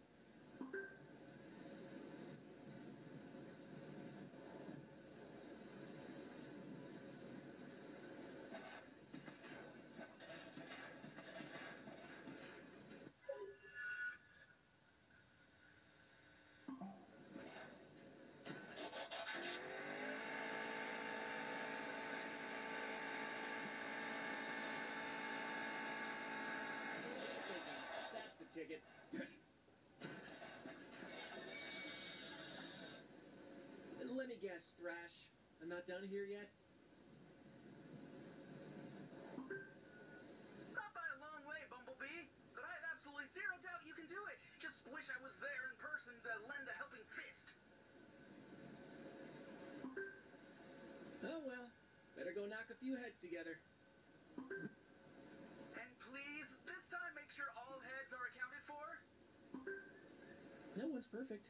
Ticket. Let me guess, Thrash. I'm not done here yet?
Not by a long way, Bumblebee. But I have absolutely zero doubt you can do it. Just wish I was there in person to lend a helping fist.
Oh well. Better go knock a few heads together.
And please, this time make sure all heads are accounted for.
No one's perfect.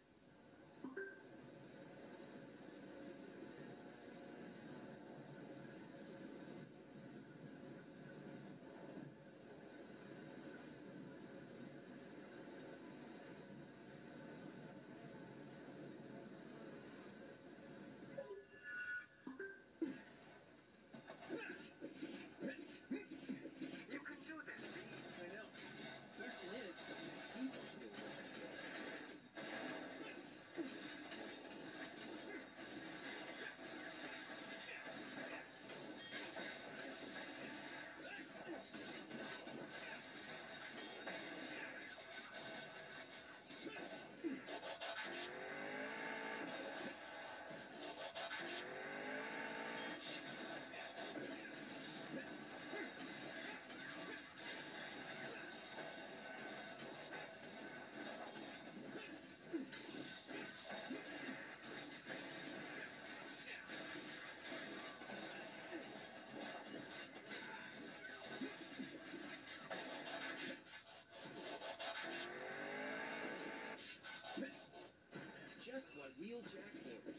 little jackhammer.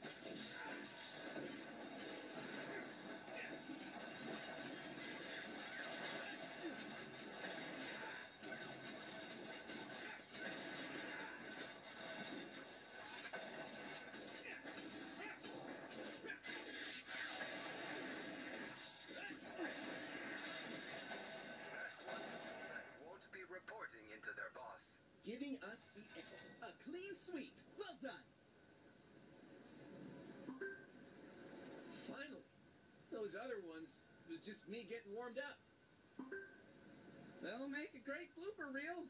Won't be reporting into their boss.
Giving us the a clean sweep. Well done.
Finally. Those other ones was just me getting warmed up.
They'll make a great blooper reel.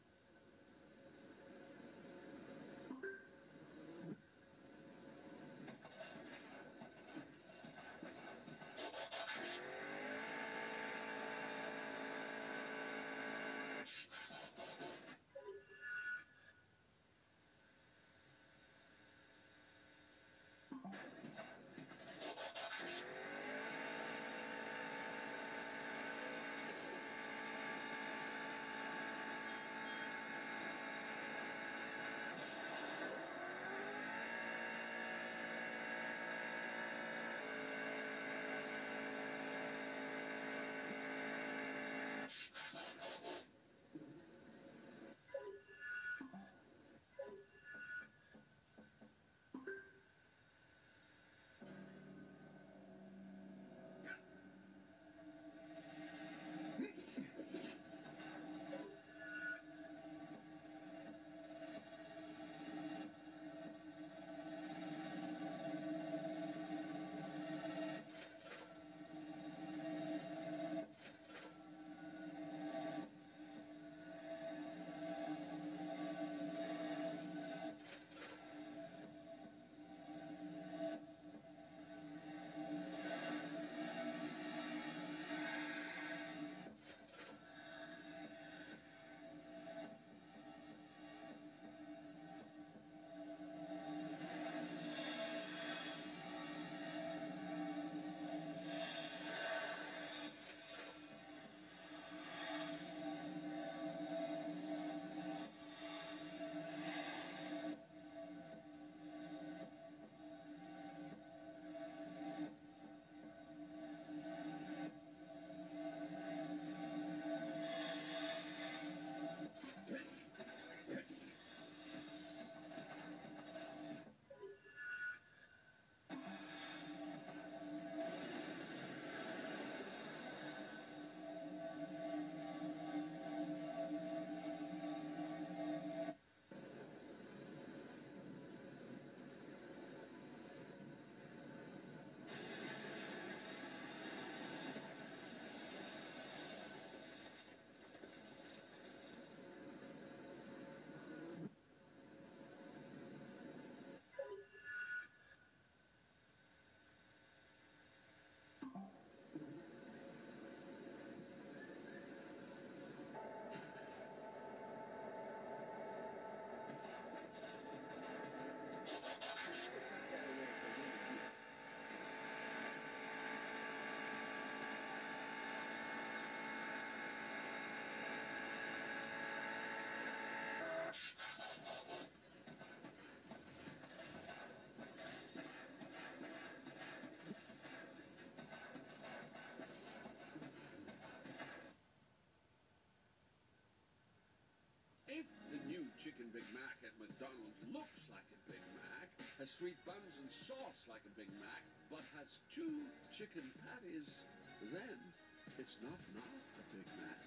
If the new Chicken Big Mac at McDonald's looks like a Big Mac, has sweet buns and sauce like a Big Mac, but has two chicken patties, then it's not not a Big Mac.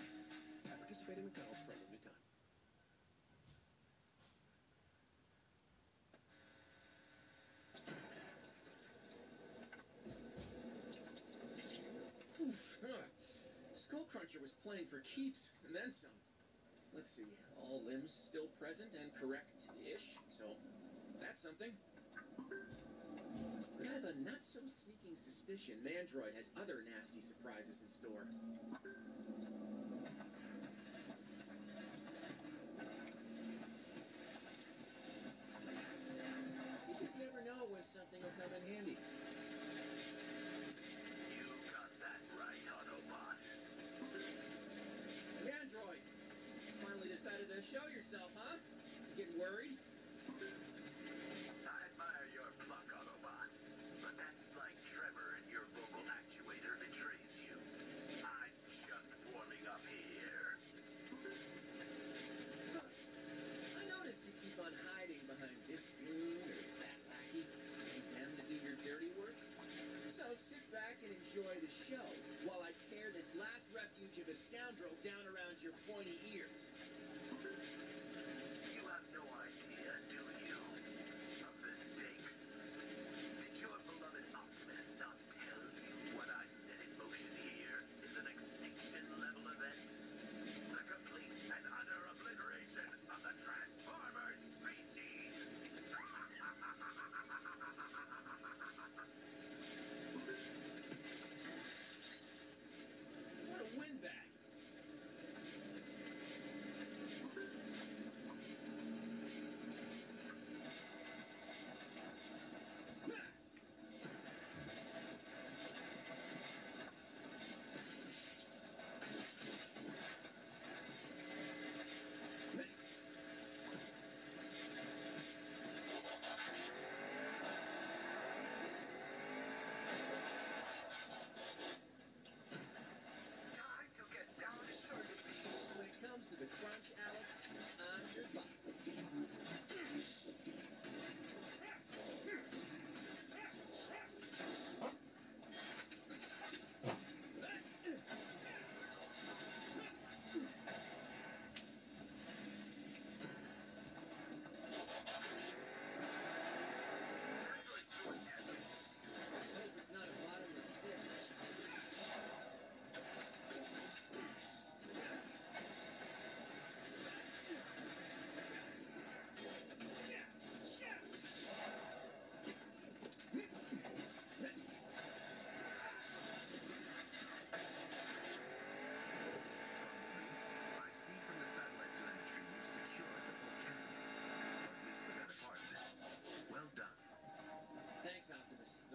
I participate in McDonald's for a limited time. Oof, huh. Skull Cruncher was playing for keeps, and then some. Let's see, all limbs still present and correct-ish, so that's something. I have a not-so-sneaking suspicion Mandroid has other nasty surprises in store. You just never know when something will come in handy.
You got that right, Autobot.
Mandroid! Finally decided to show yourself, huh? You getting worried?
I admire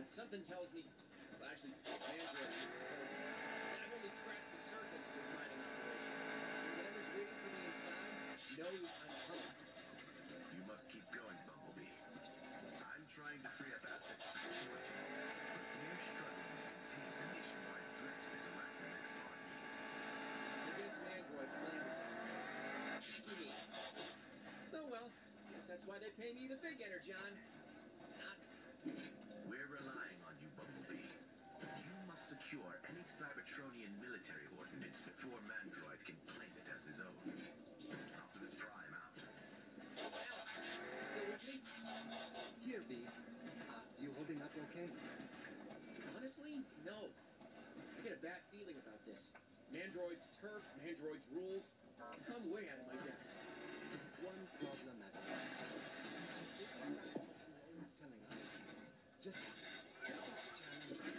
Something tells me, well, actually, Android just told me, that I've only scratched the surface of this mining operation. And whatever's waiting for me inside knows I'm coming.
You must keep going, Bumblebee. I'm trying to free up assets for exploitation, but we're struggling to contain the nationwide threat this arachnid spawn.
I guess an android planned it that way. Gimme. Oh well, guess that's why they pay me the big energon. Not.
We're relying on you, Bumblebee. You must secure any Cybertronian military ordnance before Mandroid can claim it as his own. Optimus Prime out.
Alex, you still with me?
Here, B. Uh, you holding up okay?
Honestly, no. I get a bad feeling about this. Mandroid's turf, Mandroid's rules. I'm way out of my depth.
One problem at a time. It's always telling us. Just take such challenges.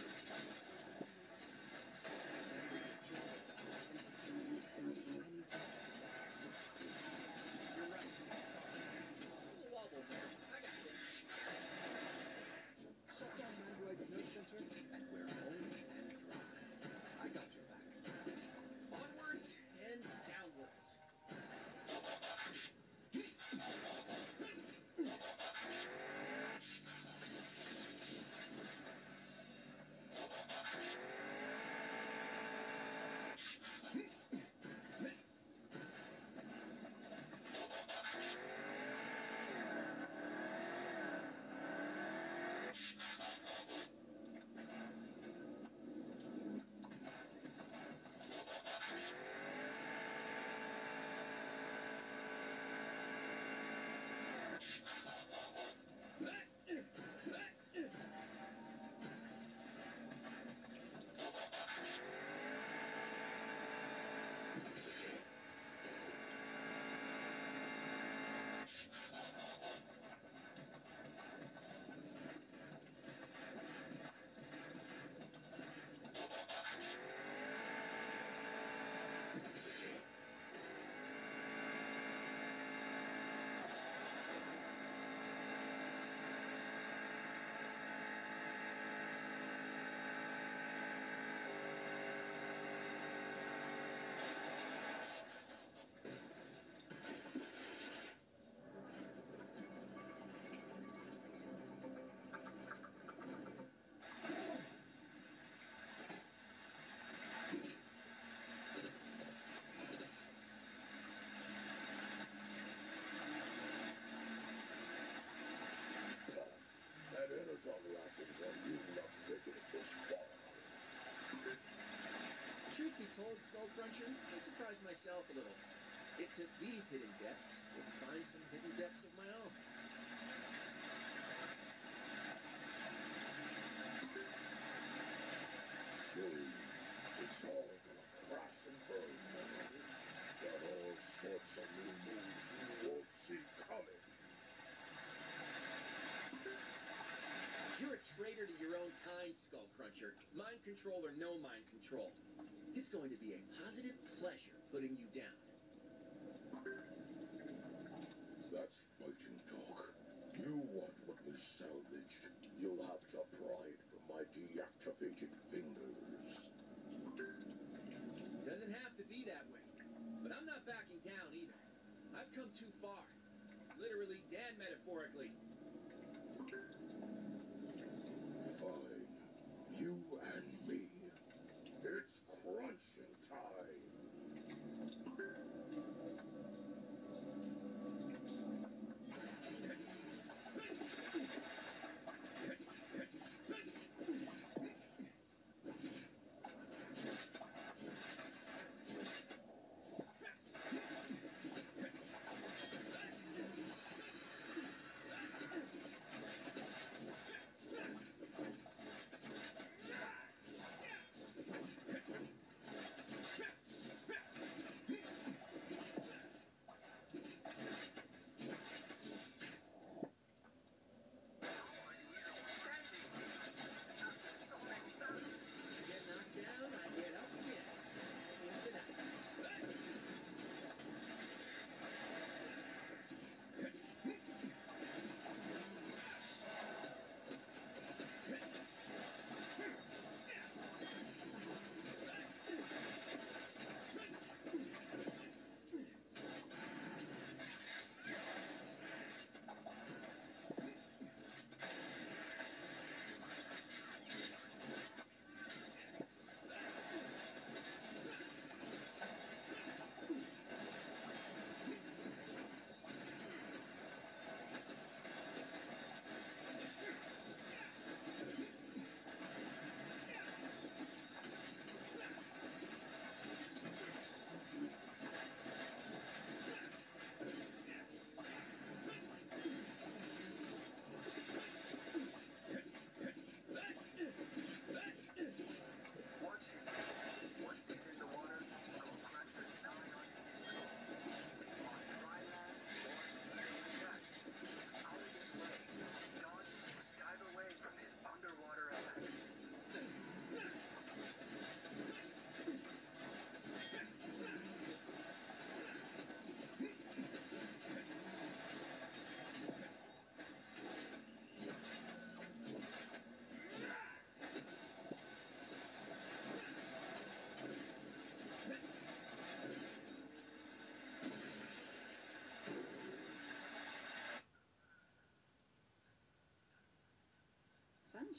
You're right. Sorry. A little wobble there. I got this.
Shut down Mandroid's nerve center, and we're home and dry. I got your back.
Onwards and downwards.
That energon rations on you not making it this far.
Truth be told, Skullcruncher, I surprised myself a little. It took these hidden depths to find some hidden depths of my own.
Soon, it's all gonna crash and burn, man. Got all sorts of new moves you won't see coming.
You're a traitor to your own kind, Skullcruncher. Mind control or no mind control. It's going to be a positive pleasure putting you down.
That's fighting talk. You want what we salvaged. You'll have to pry it from my deactivated fingers.
Doesn't have to be that way. But I'm not backing down either. I've come too far. Literally and metaphorically.
Fine. You and me. It's crunching time.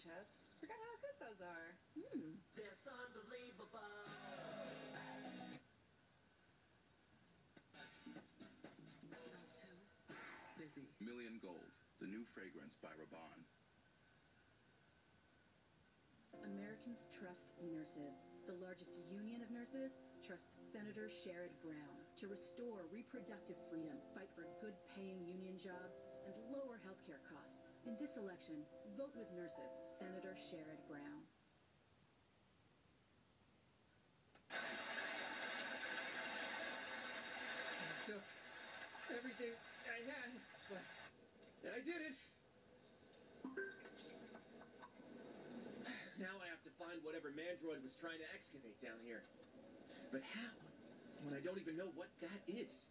chips. Forgot how good those are.
Hmm.
That's unbelievable.
Busy.
Million Gold, the new fragrance by Rabanne.
Americans trust nurses. The largest union of nurses trusts Senator Sherrod Brown to restore reproductive freedom, fight for good-paying union jobs, and lower healthcare costs. In this election, vote with nurses, Senator Sherrod Brown.
I took everything I had, but I did it. Now I have to find whatever Mandroid was trying to excavate down here. But how? When I don't even know what that is.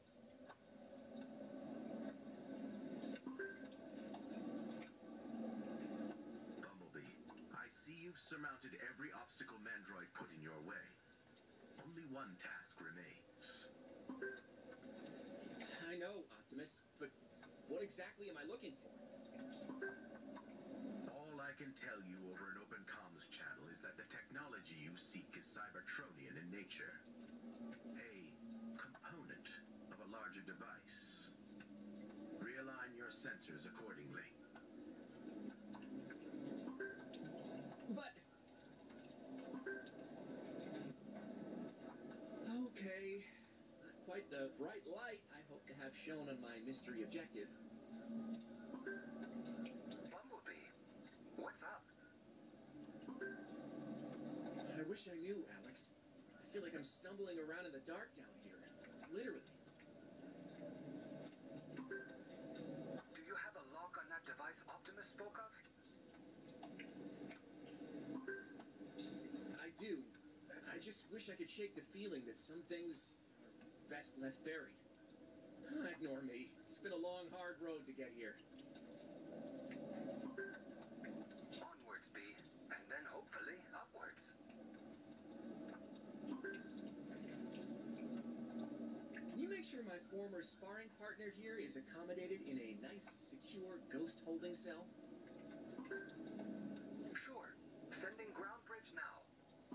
Bumblebee, I see you've surmounted every obstacle Mandroid put in your way. Only one task remains.
I know, Optimus, but what exactly am I looking for?
All I can tell you over an open comms channel is that the technology you seek is Cybertronian in nature. A component of a larger device. Realign your sensors accordingly.
But... Okay. Not quite the bright light I hope to have shown on my mystery objective.
Bumblebee, what's up?
I wish I knew, Alex. I feel like I'm stumbling around in the dark down here. Literally.
Do you have a lock on that device Optimus spoke of?
I do. I just wish I could shake the feeling that some things are best left buried. Ignore me. It's been a long, hard road to get here.
Onwards, B, and then hopefully upwards.
Can you make sure my former sparring partner here is accommodated in a nice, secure ghost holding cell?
Sure. Sending ground bridge now.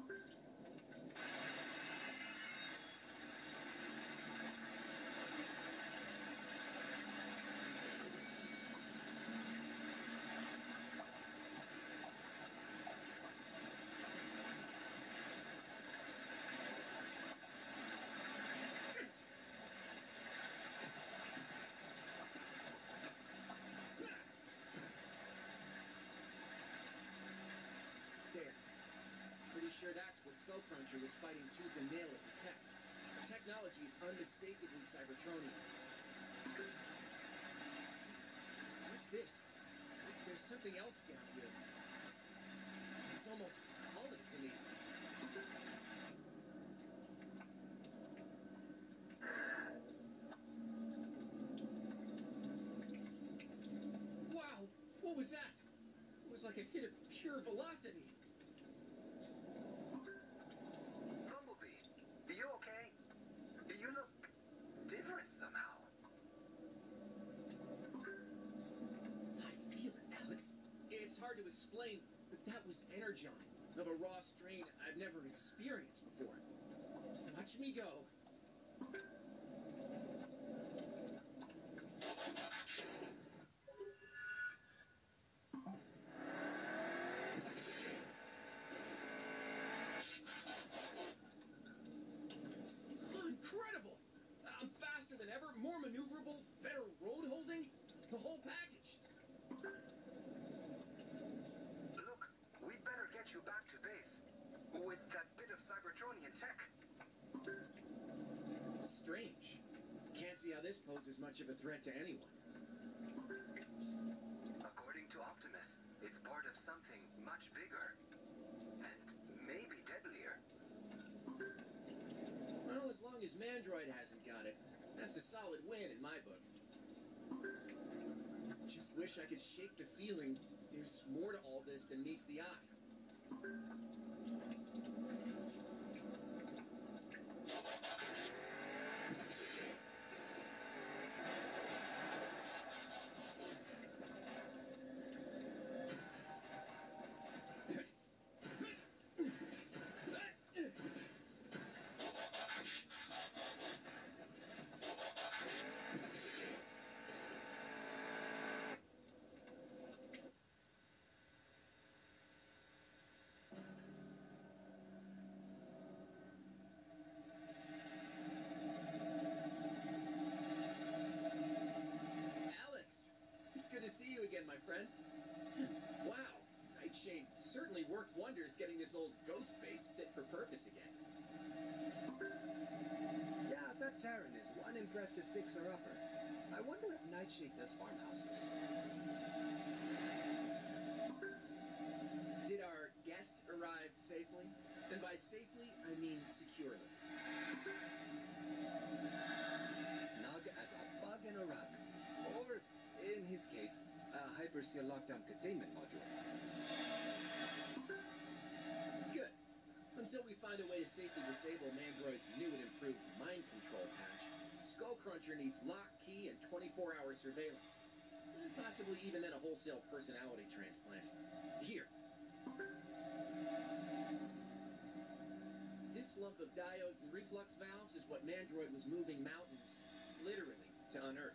There. Pretty sure that's what Skull Cruncher was fighting tooth and nail to protect. The technology is unmistakably Cybertronian. What's this? There's something else down here. It's, it's almost calling to me. Wow! What was that? It was like a hit of pure velocity.
Bumblebee, are you okay? You look different somehow.
I feel it, Alex. It's hard to explain, but that was energon of a raw strain I've never experienced before. Watch me go. Oh, incredible! I'm faster than ever, more maneuverable, better road holding, the whole package.
Look, we'd better get you back to base. With that bit of Cybertronian tech.
Strange. Can't see how this poses much of a threat to anyone.
According to Optimus, it's part of something much bigger. And maybe deadlier.
Well, as long as Mandroid hasn't got it, that's a solid win in my book. Just wish I could shake the feeling there's more to all this than meets the eye. my friend. Wow, Nightshade certainly worked wonders getting this old ghost base fit for purpose again.
Yeah, that Terran is one impressive fixer-upper. I wonder if Nightshade does farmhouses.
Did our guest arrive safely? And by safely, I mean securely.
Snug as a bug in a rug. Or, in his case, a hyperseal lockdown containment module.
Good. Until we find a way to safely disable Mandroid's new and improved mind control patch, Skullcruncher needs lock, key, and twenty-four hour surveillance. And possibly even then a wholesale personality transplant. Here. This lump of diodes and reflux valves is what Mandroid was moving mountains, literally, to unearth.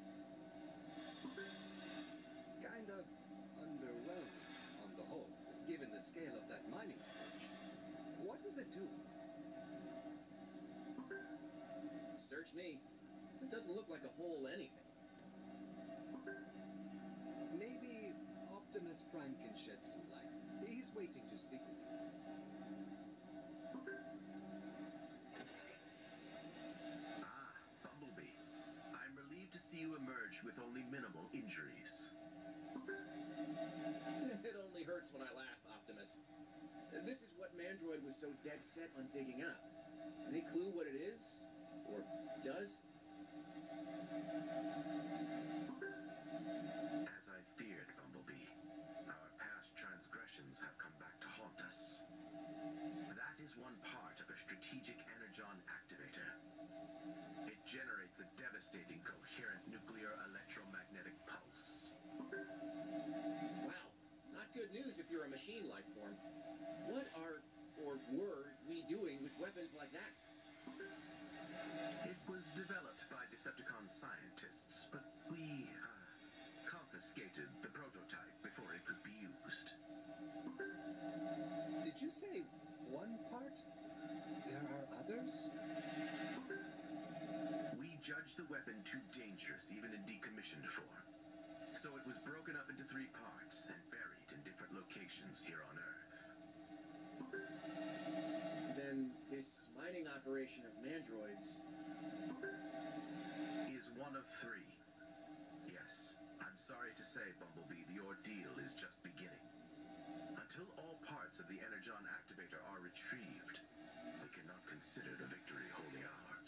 Kind of underwhelming on the whole, given the scale of that mining operation. What does it do?
Search me. It doesn't look like a whole anything.
Maybe Optimus Prime can shed some light. He's waiting to speak with you.
Ah, Bumblebee. I'm relieved to see you emerge with only minimal injuries.
It only hurts when I laugh, Optimus. This is what Mandroid was so dead set on digging up. Any clue what it is? Or does?
As I feared, Bumblebee, our past transgressions have come back to haunt us. That is one part of a strategic energon activator. It generates a devastating coherent nuclear electromagnetic pulse.
Wow, not good news if you're a machine life form. What are, or were, we doing with weapons like that?
It was developed by Decepticon scientists, but we, uh, confiscated the prototype before it could be used.
Did you say one part? There are others?
We judged the weapon too dangerous even in decommissioned form. So it was broken up into three parts and buried in different locations here on Earth.
Then this mining operation of Mandroids
is one of three. Yes, I'm sorry to say, Bumblebee, the ordeal is just beginning. Until all parts of the Energon Activator are retrieved, we cannot consider the victory wholly ours.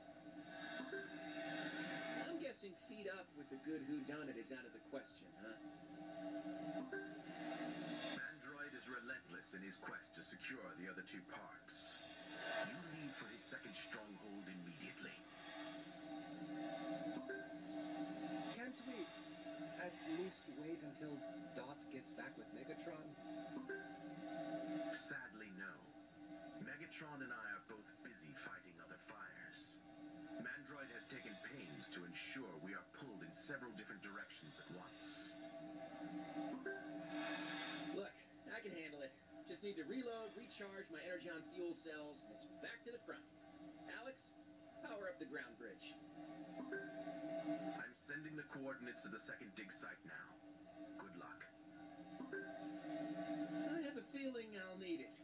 I'm guessing feed up with the good whodunit is out of the question, huh?
Mandroid is relentless in his quest to secure the other two parts. You leave for his second stronghold immediately.
Can't we at least wait until Dot gets back with Megatron?
Sadly, no. Megatron and I are both busy fighting other fires. Mandroid has taken pains to ensure we are pulled in several different directions at once.
Look, I can handle it. Just need to reload, recharge my Energon fuel cells, and it's back to the front. Alex, power up the ground bridge.
I'm sending the coordinates to the second dig site now. Good luck.
I have a feeling I'll need it.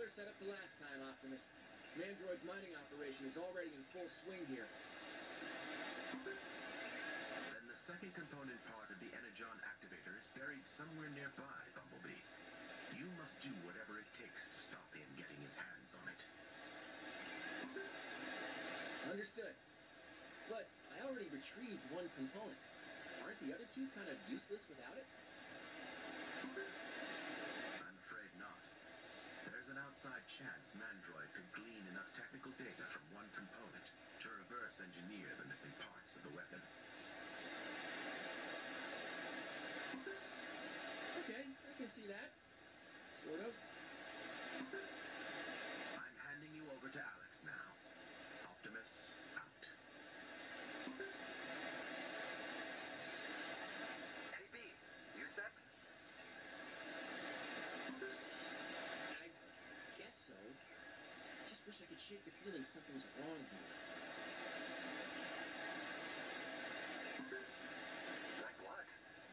Similar setup to last time, Optimus. Mandroid's mining operation is already in full swing here.
Then the second component part of the Energon activator is buried somewhere nearby, Bumblebee. You must do whatever it takes to stop him getting his hands on it.
Understood. But I already retrieved one component. Aren't the other two kind of useless without it?
I'm afraid not. There's an outside chance Mandroid could glean enough technical data from one component to reverse engineer the missing parts of the weapon.
Okay, I can see that. Sort of.
I'm handing you over to Alex now. Optimus, out.
Hey, B, you set?
I guess so. Just wish I could shake the feeling something's wrong here.
Like what?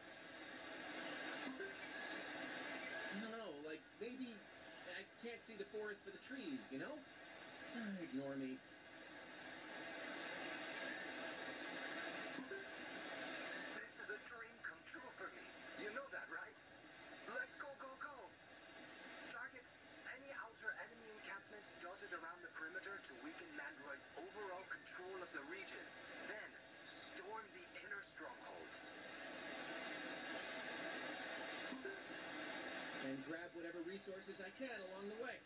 No, no, like maybe I can't see the forest for the trees, you know? Ignore me.
This is a dream come true for me. You know that, right? Let's go, go, go. Target any outer enemy encampments dotted around the perimeter to weaken Mandroid's overall control of the region. Then, storm the inner strongholds.
And grab whatever resources I can along the way.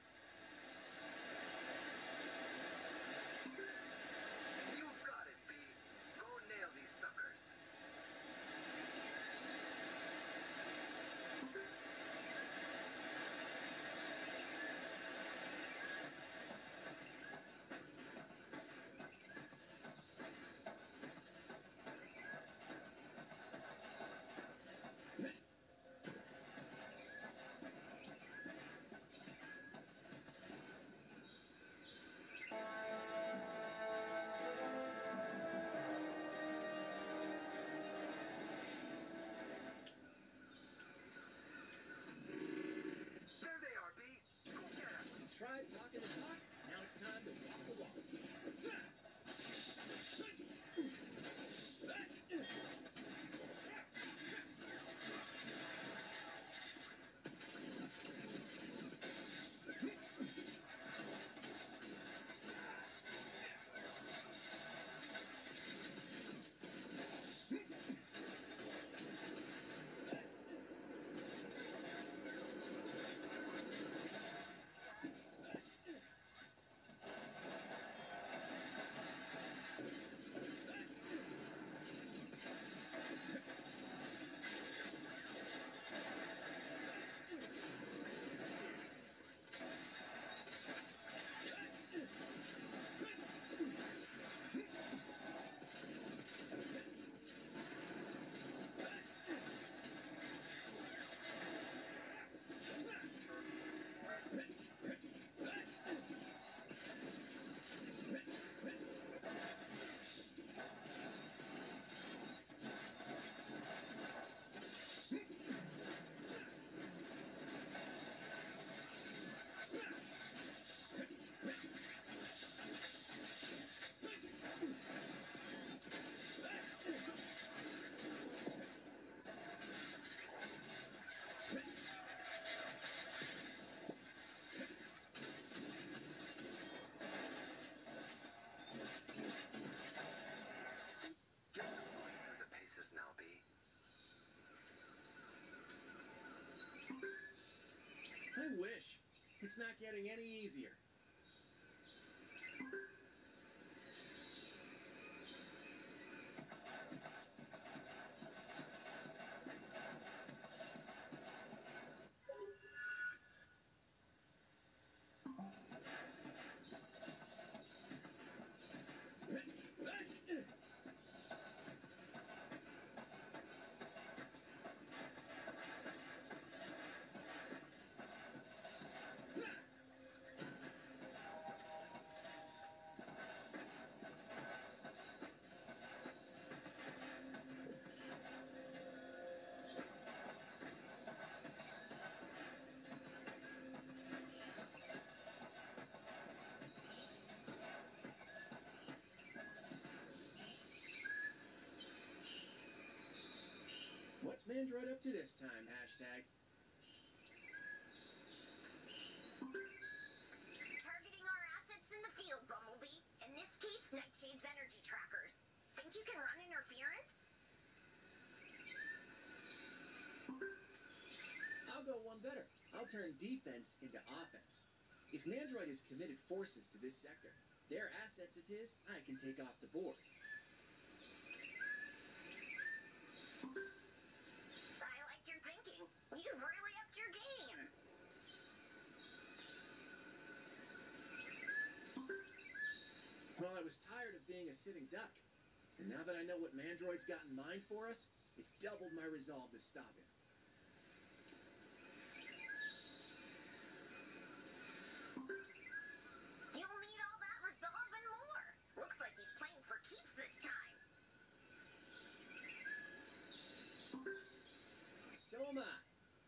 You've got it, B. Go nail these suckers. There they are, B. Go get 'em.
Tried talking the talk, now it's time to walk the walk. Just going through the paces now, B. I wish. It's not getting any easier. Mandroid up to this time? Hashtag.
Targeting our assets in the field, Bumblebee. In this case, Nightshade's energy trackers. Think you can run interference?
I'll go one better. I'll turn defense into offense. If Mandroid has committed forces to this sector, they're assets of his I can take off the board.
I like your thinking. You've really upped your game.
Well, I was tired of being a sitting duck. And now that I know what Mandroid's got in mind for us, it's doubled my resolve to stop him.
You'll need all that resolve and more. Looks like he's playing for keeps this time.
So am I.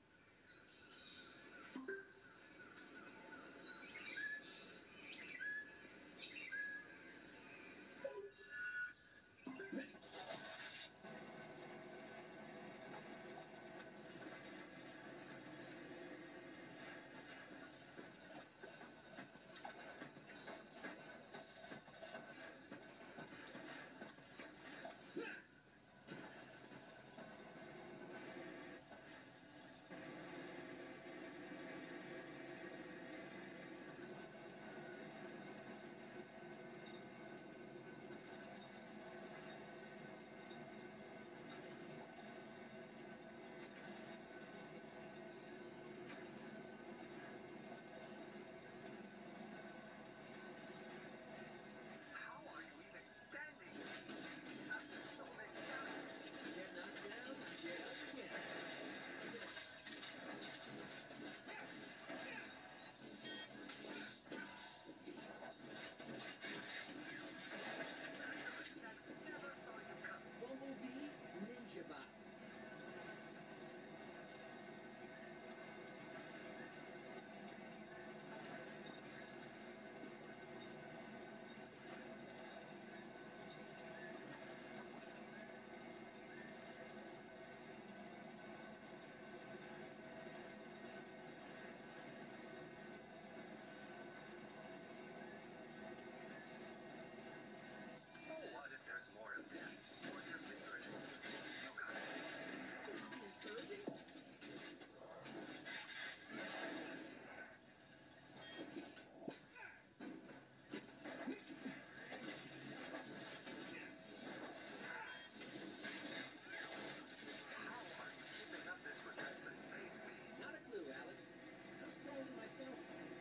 What if there's more of this? What's your favorite? You got it. How are you keeping up this relentless pace, B?
Not a clue, Alex. I'm surprising myself.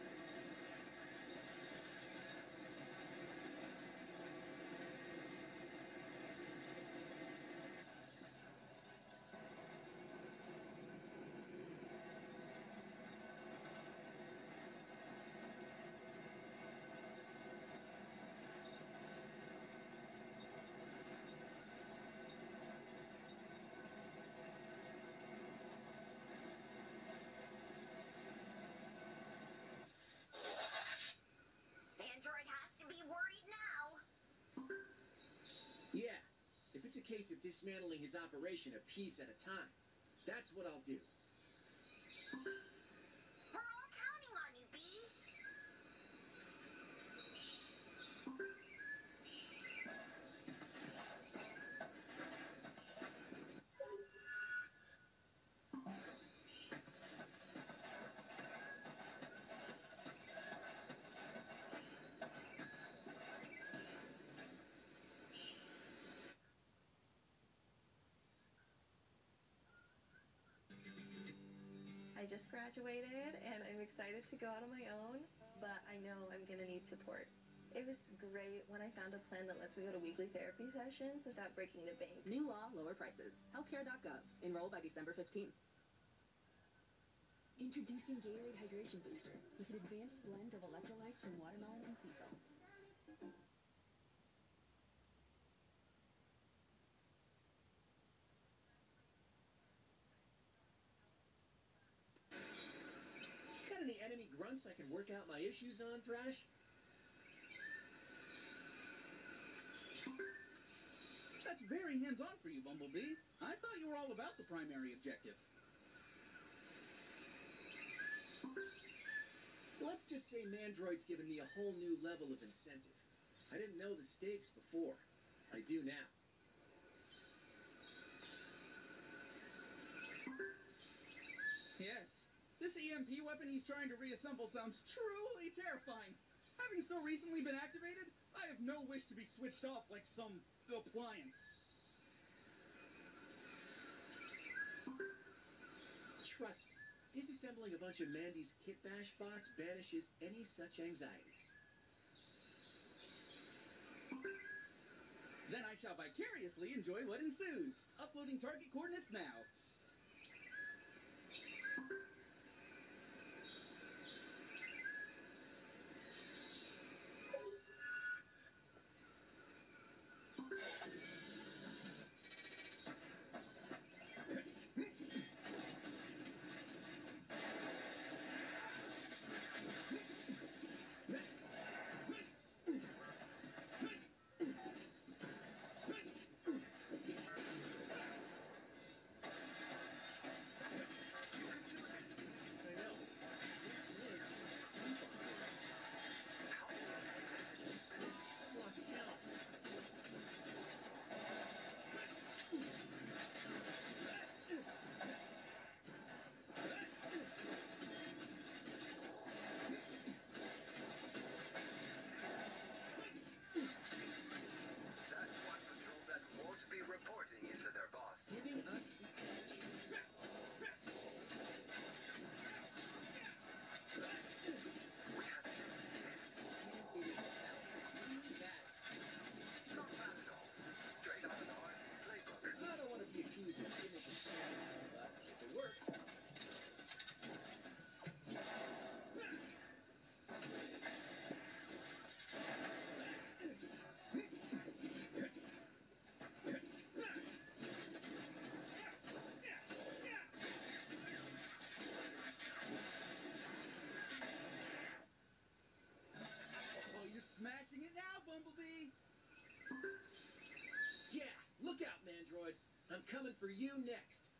Android has to be worried now.
Yeah, if it's a case of dismantling his operation a piece at a time, that's what I'll do.
We're all counting on you, B.
I just graduated and I'm excited to go out on my own, but I know I'm gonna need support. It was great when I found a plan that lets me go to weekly therapy sessions without breaking the bank.
New law, lower prices. healthcare dot gov. Enroll by December fifteenth. Introducing Gatorade Hydration Booster with an advanced blend of electrolytes from watermelon and sea salt.
Got any enemy grunts I can work out my issues on, Thrash? That's
That's very hands-on for you, Bumblebee. I thought you were all about the primary objective.
Let's just say Mandroid's given me a whole new level of incentive. I didn't know the stakes before. I do now.
Yes, this E M P weapon he's trying to reassemble sounds truly terrifying. Having so recently been activated, I have no wish to be switched off like some appliance.
Trust me, disassembling a bunch of Mandy's Kit Bash bots banishes any such anxieties.
Then I shall vicariously enjoy what ensues. Uploading target coordinates now. Smashing it now, Bumblebee!
Yeah, look out, Mandroid. I'm coming for you next.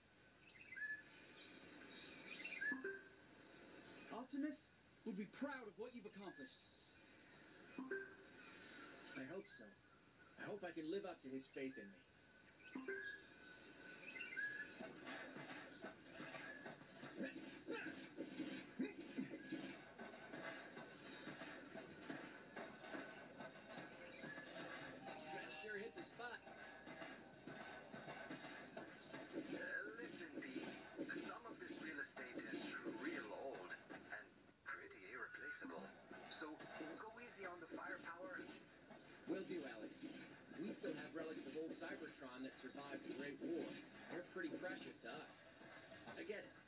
Optimus would be proud of what you've accomplished.
I hope so. I hope I can live up to his faith in me. Will do, Alex. We still have relics of old Cybertron that survived the Great War. They're pretty precious to us. I get it.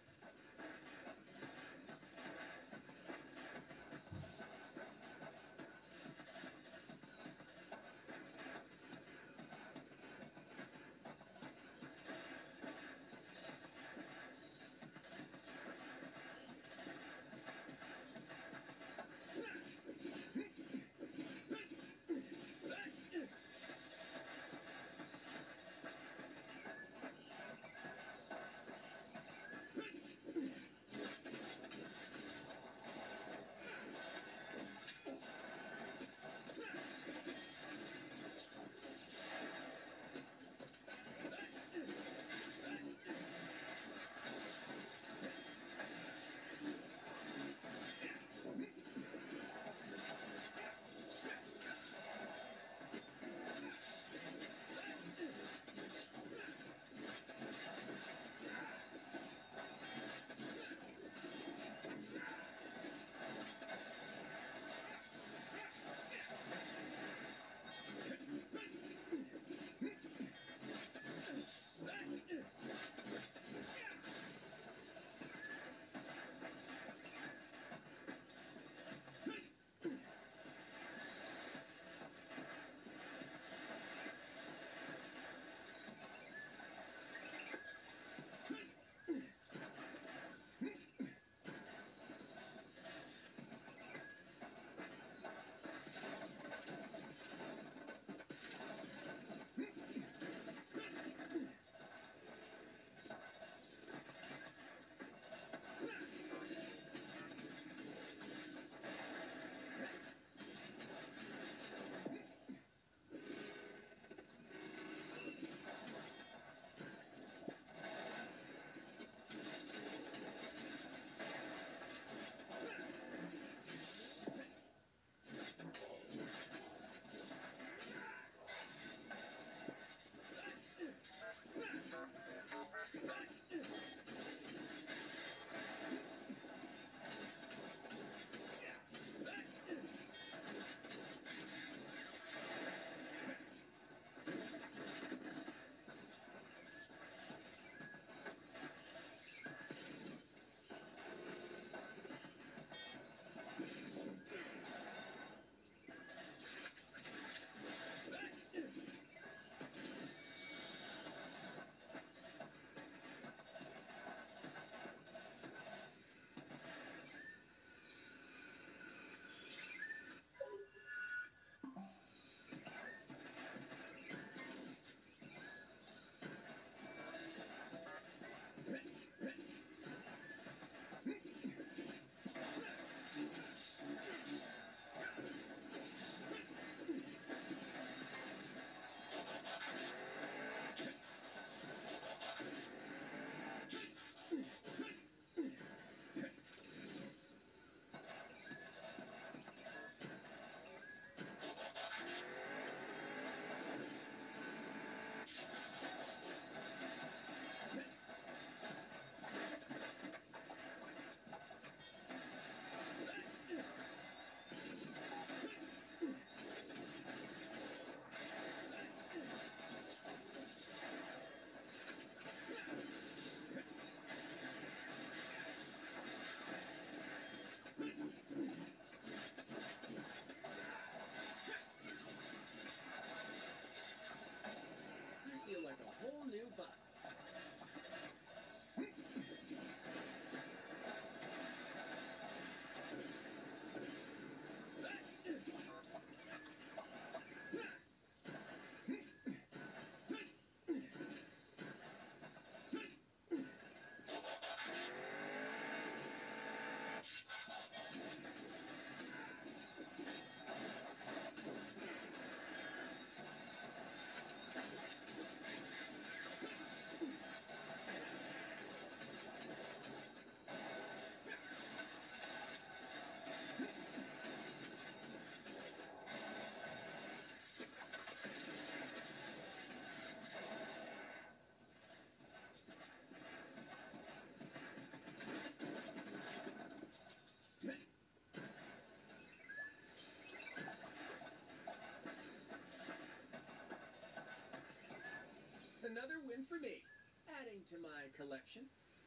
for me. Adding to my collection.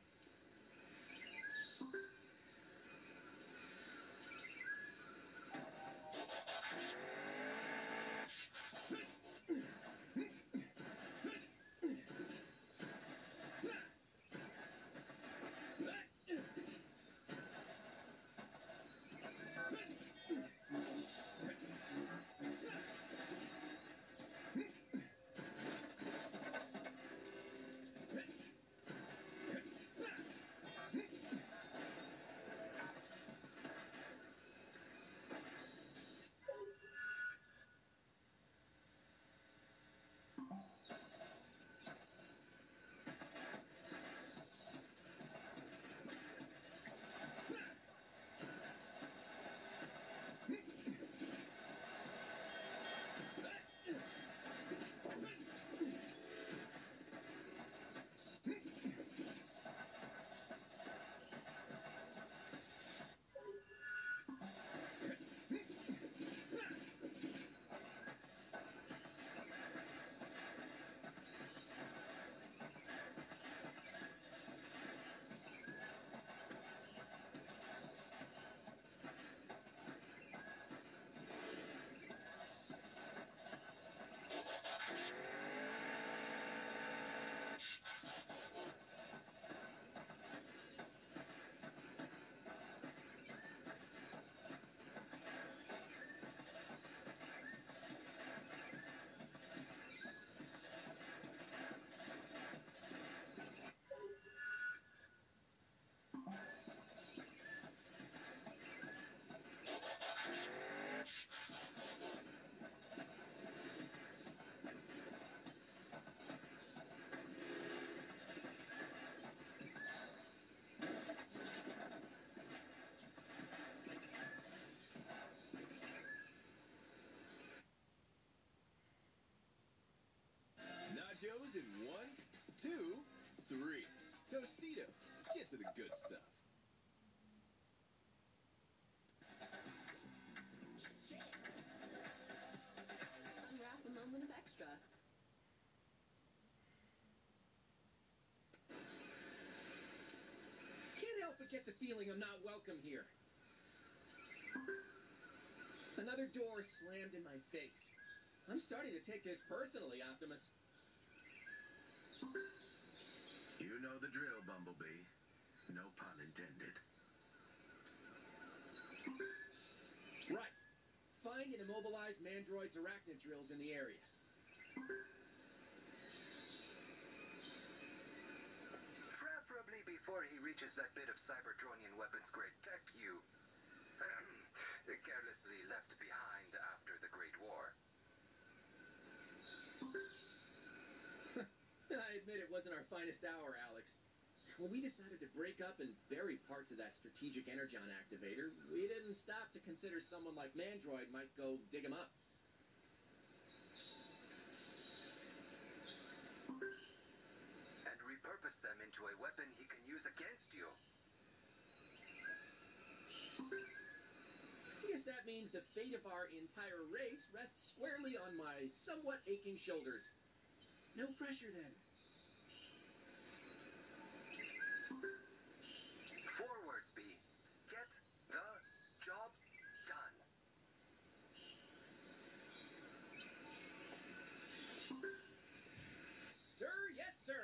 Nachos in one, two, three. Tostitos. Get to the good stuff.
Unwrap a moment of extra.
Can't help but get the feeling I'm not welcome here. Another door slammed in my face. I'm starting to take this personally, Optimus.
You know the drill, Bumblebee. No pun intended.
Right. Find and immobilize Mandroid's arachnid drills in the area.
Preferably before he reaches that bit of Cyberdronian weapons-grade tech you carelessly left behind after the Great War.
I admit it wasn't our finest hour, Alex. When we decided to break up and bury parts of that strategic energon activator, we didn't stop to consider someone like Mandroid might go dig him up.
And repurpose them into a weapon he can use against you.
I guess that means the fate of our entire race rests squarely on my somewhat aching shoulders. No pressure, then.
Forwards, B. Get the job done.
Sir, yes, sir.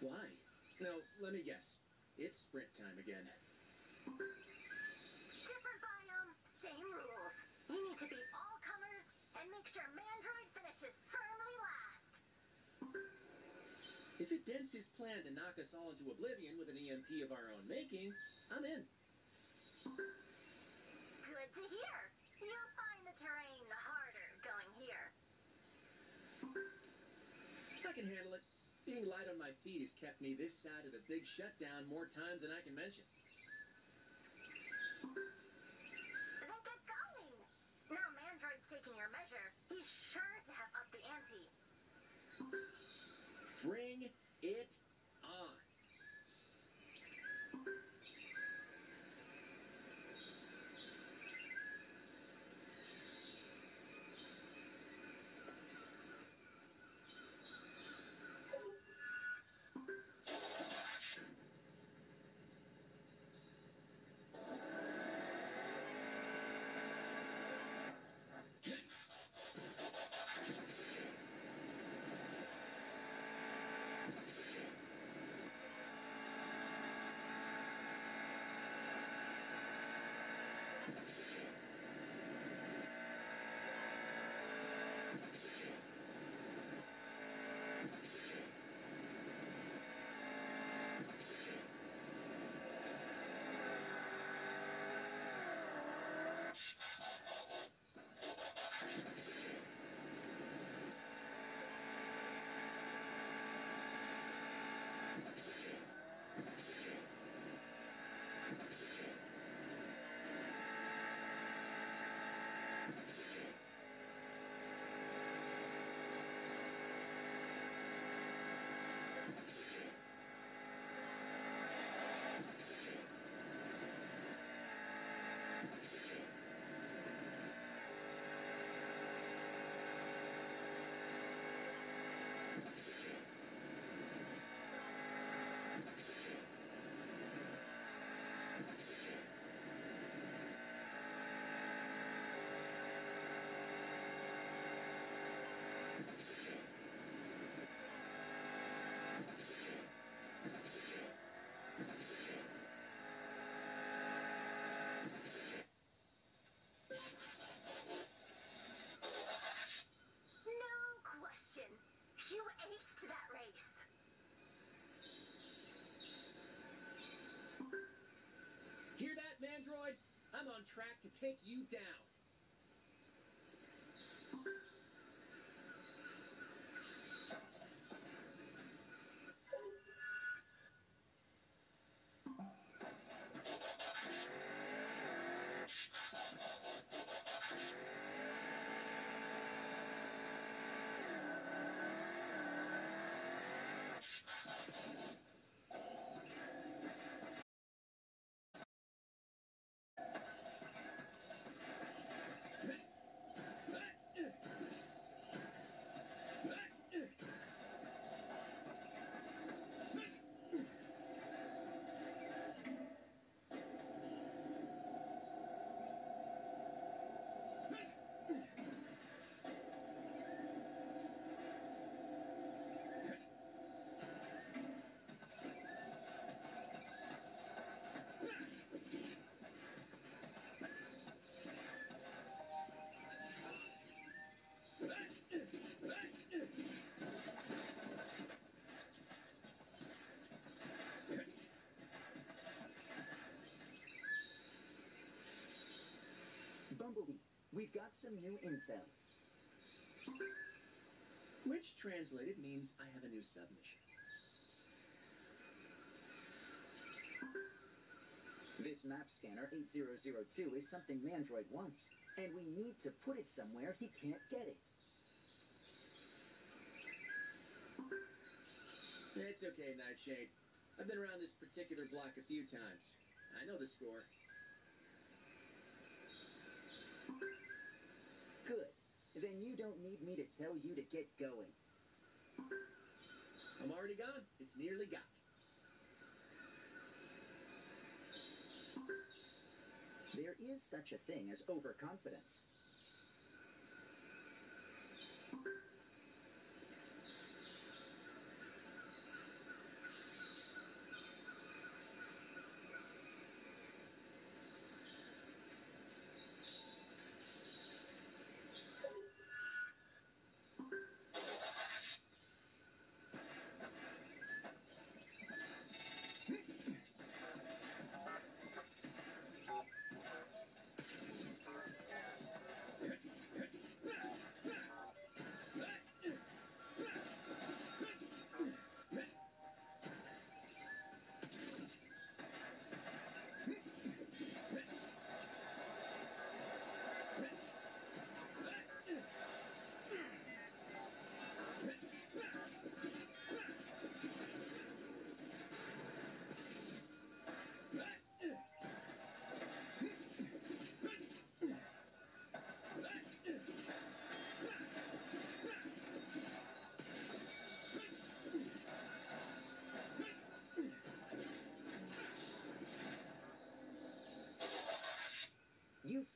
Why? No, let me guess. It's sprint time again.
Different biome, same rules. You need to beat all comers and make sure Mandroid finishes firmly last.
If it dents his plan to knock us all into oblivion with an E M P of our own making, I'm in.
Good to hear. You'll find the terrain harder going here.
I can handle it. Being light on my feet has kept me this side of the big shutdown more times than I can mention.
Then get going. Now Mandroid's taking your measure. He's sure to have upped the ante.
Bring it on. Mandroid, I'm on track to take you down.
Bumblebee, we've got some new intel.
Which translated means I have a new submission.
This map scanner eight zero zero two is something Mandroid wants, and we need to put it somewhere he can't get it.
It's okay, Nightshade. I've been around this particular block a few times. I know the score.
Good. Then you don't need me to tell you to get going.
I'm already gone. It's nearly got.
There is such a thing as overconfidence.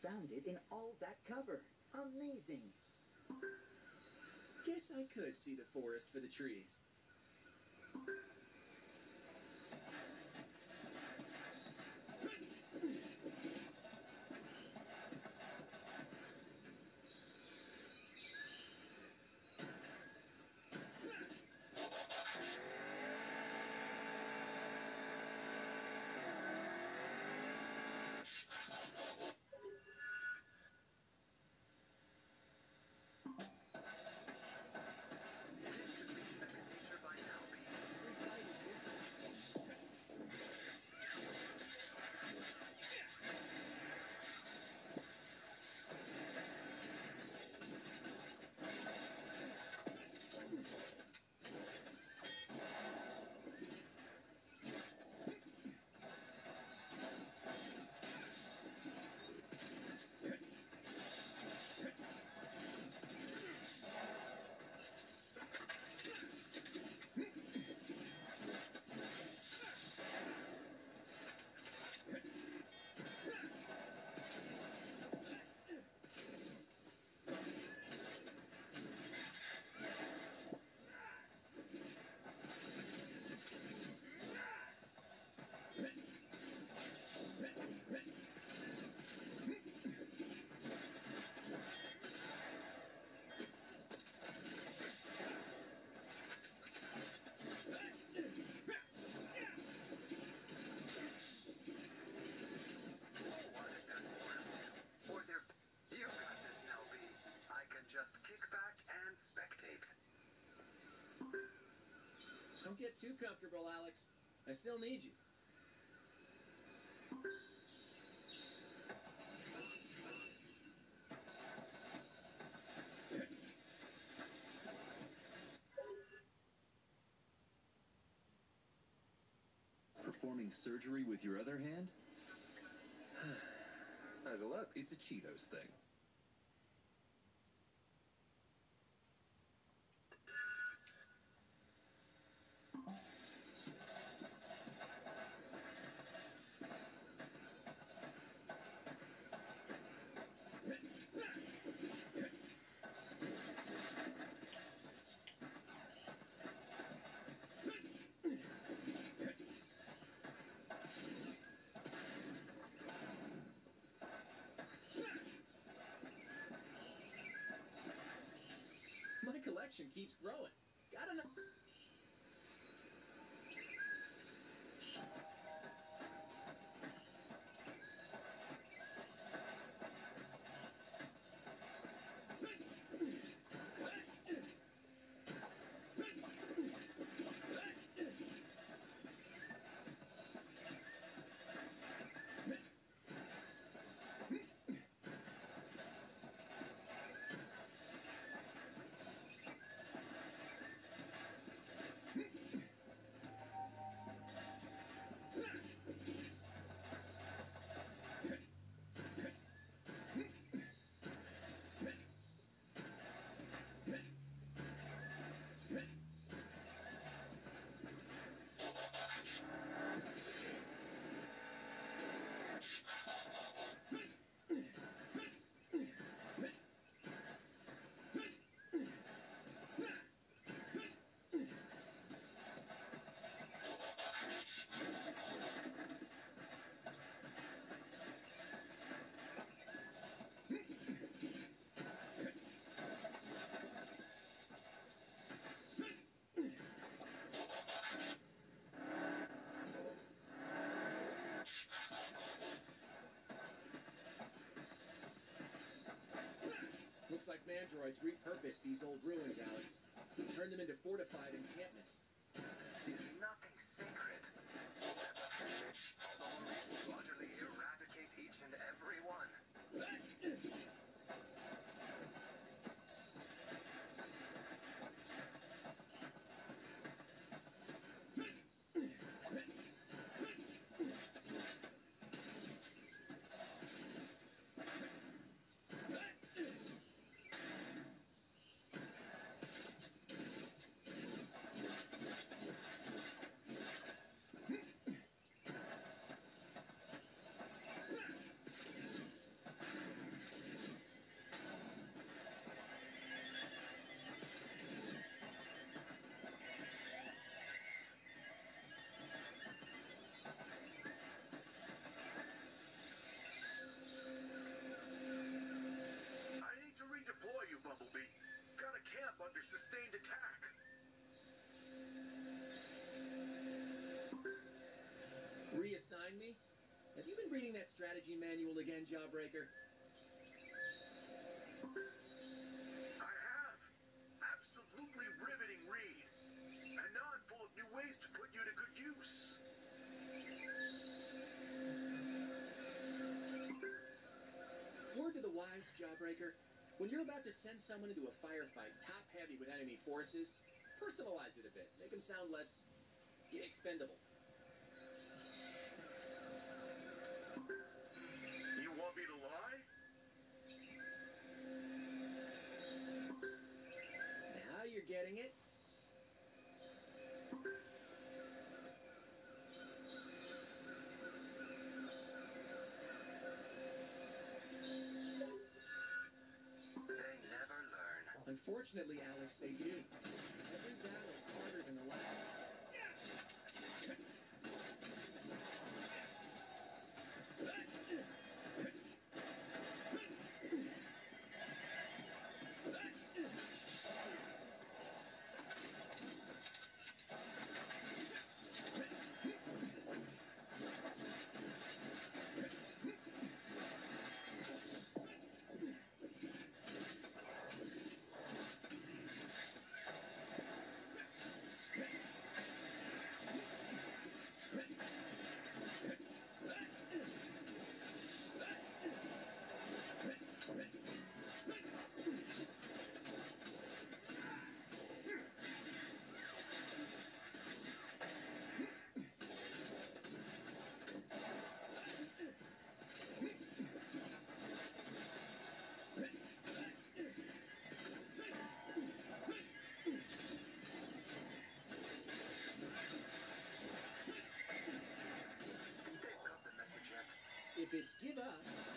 found it in all that cover. Amazing.
Guess I could see the forest for the trees. Don't get too comfortable, Alex. I still need you.
Performing surgery with your other hand? How's it look? It's a Cheetos thing.
My collection keeps growing. Gotta know. Looks like Mandroids repurposed these old ruins, Alex. Turned them into fortified encampments.
Is nothing sacred. Although we utterly eradicate each and every one.
remind me? Have you been reading that strategy manual again, Jawbreaker?
I have. Absolutely riveting read. And now I'm full of new ways to put you to good use.
Word to the wise, Jawbreaker. When you're about to send someone into a firefight top-heavy with enemy forces, personalize it a bit. Make them sound less expendable.
You want me to lie?
Now you're getting it. Unfortunately, Alex, they do. Every battle's harder than the last. If it's give up,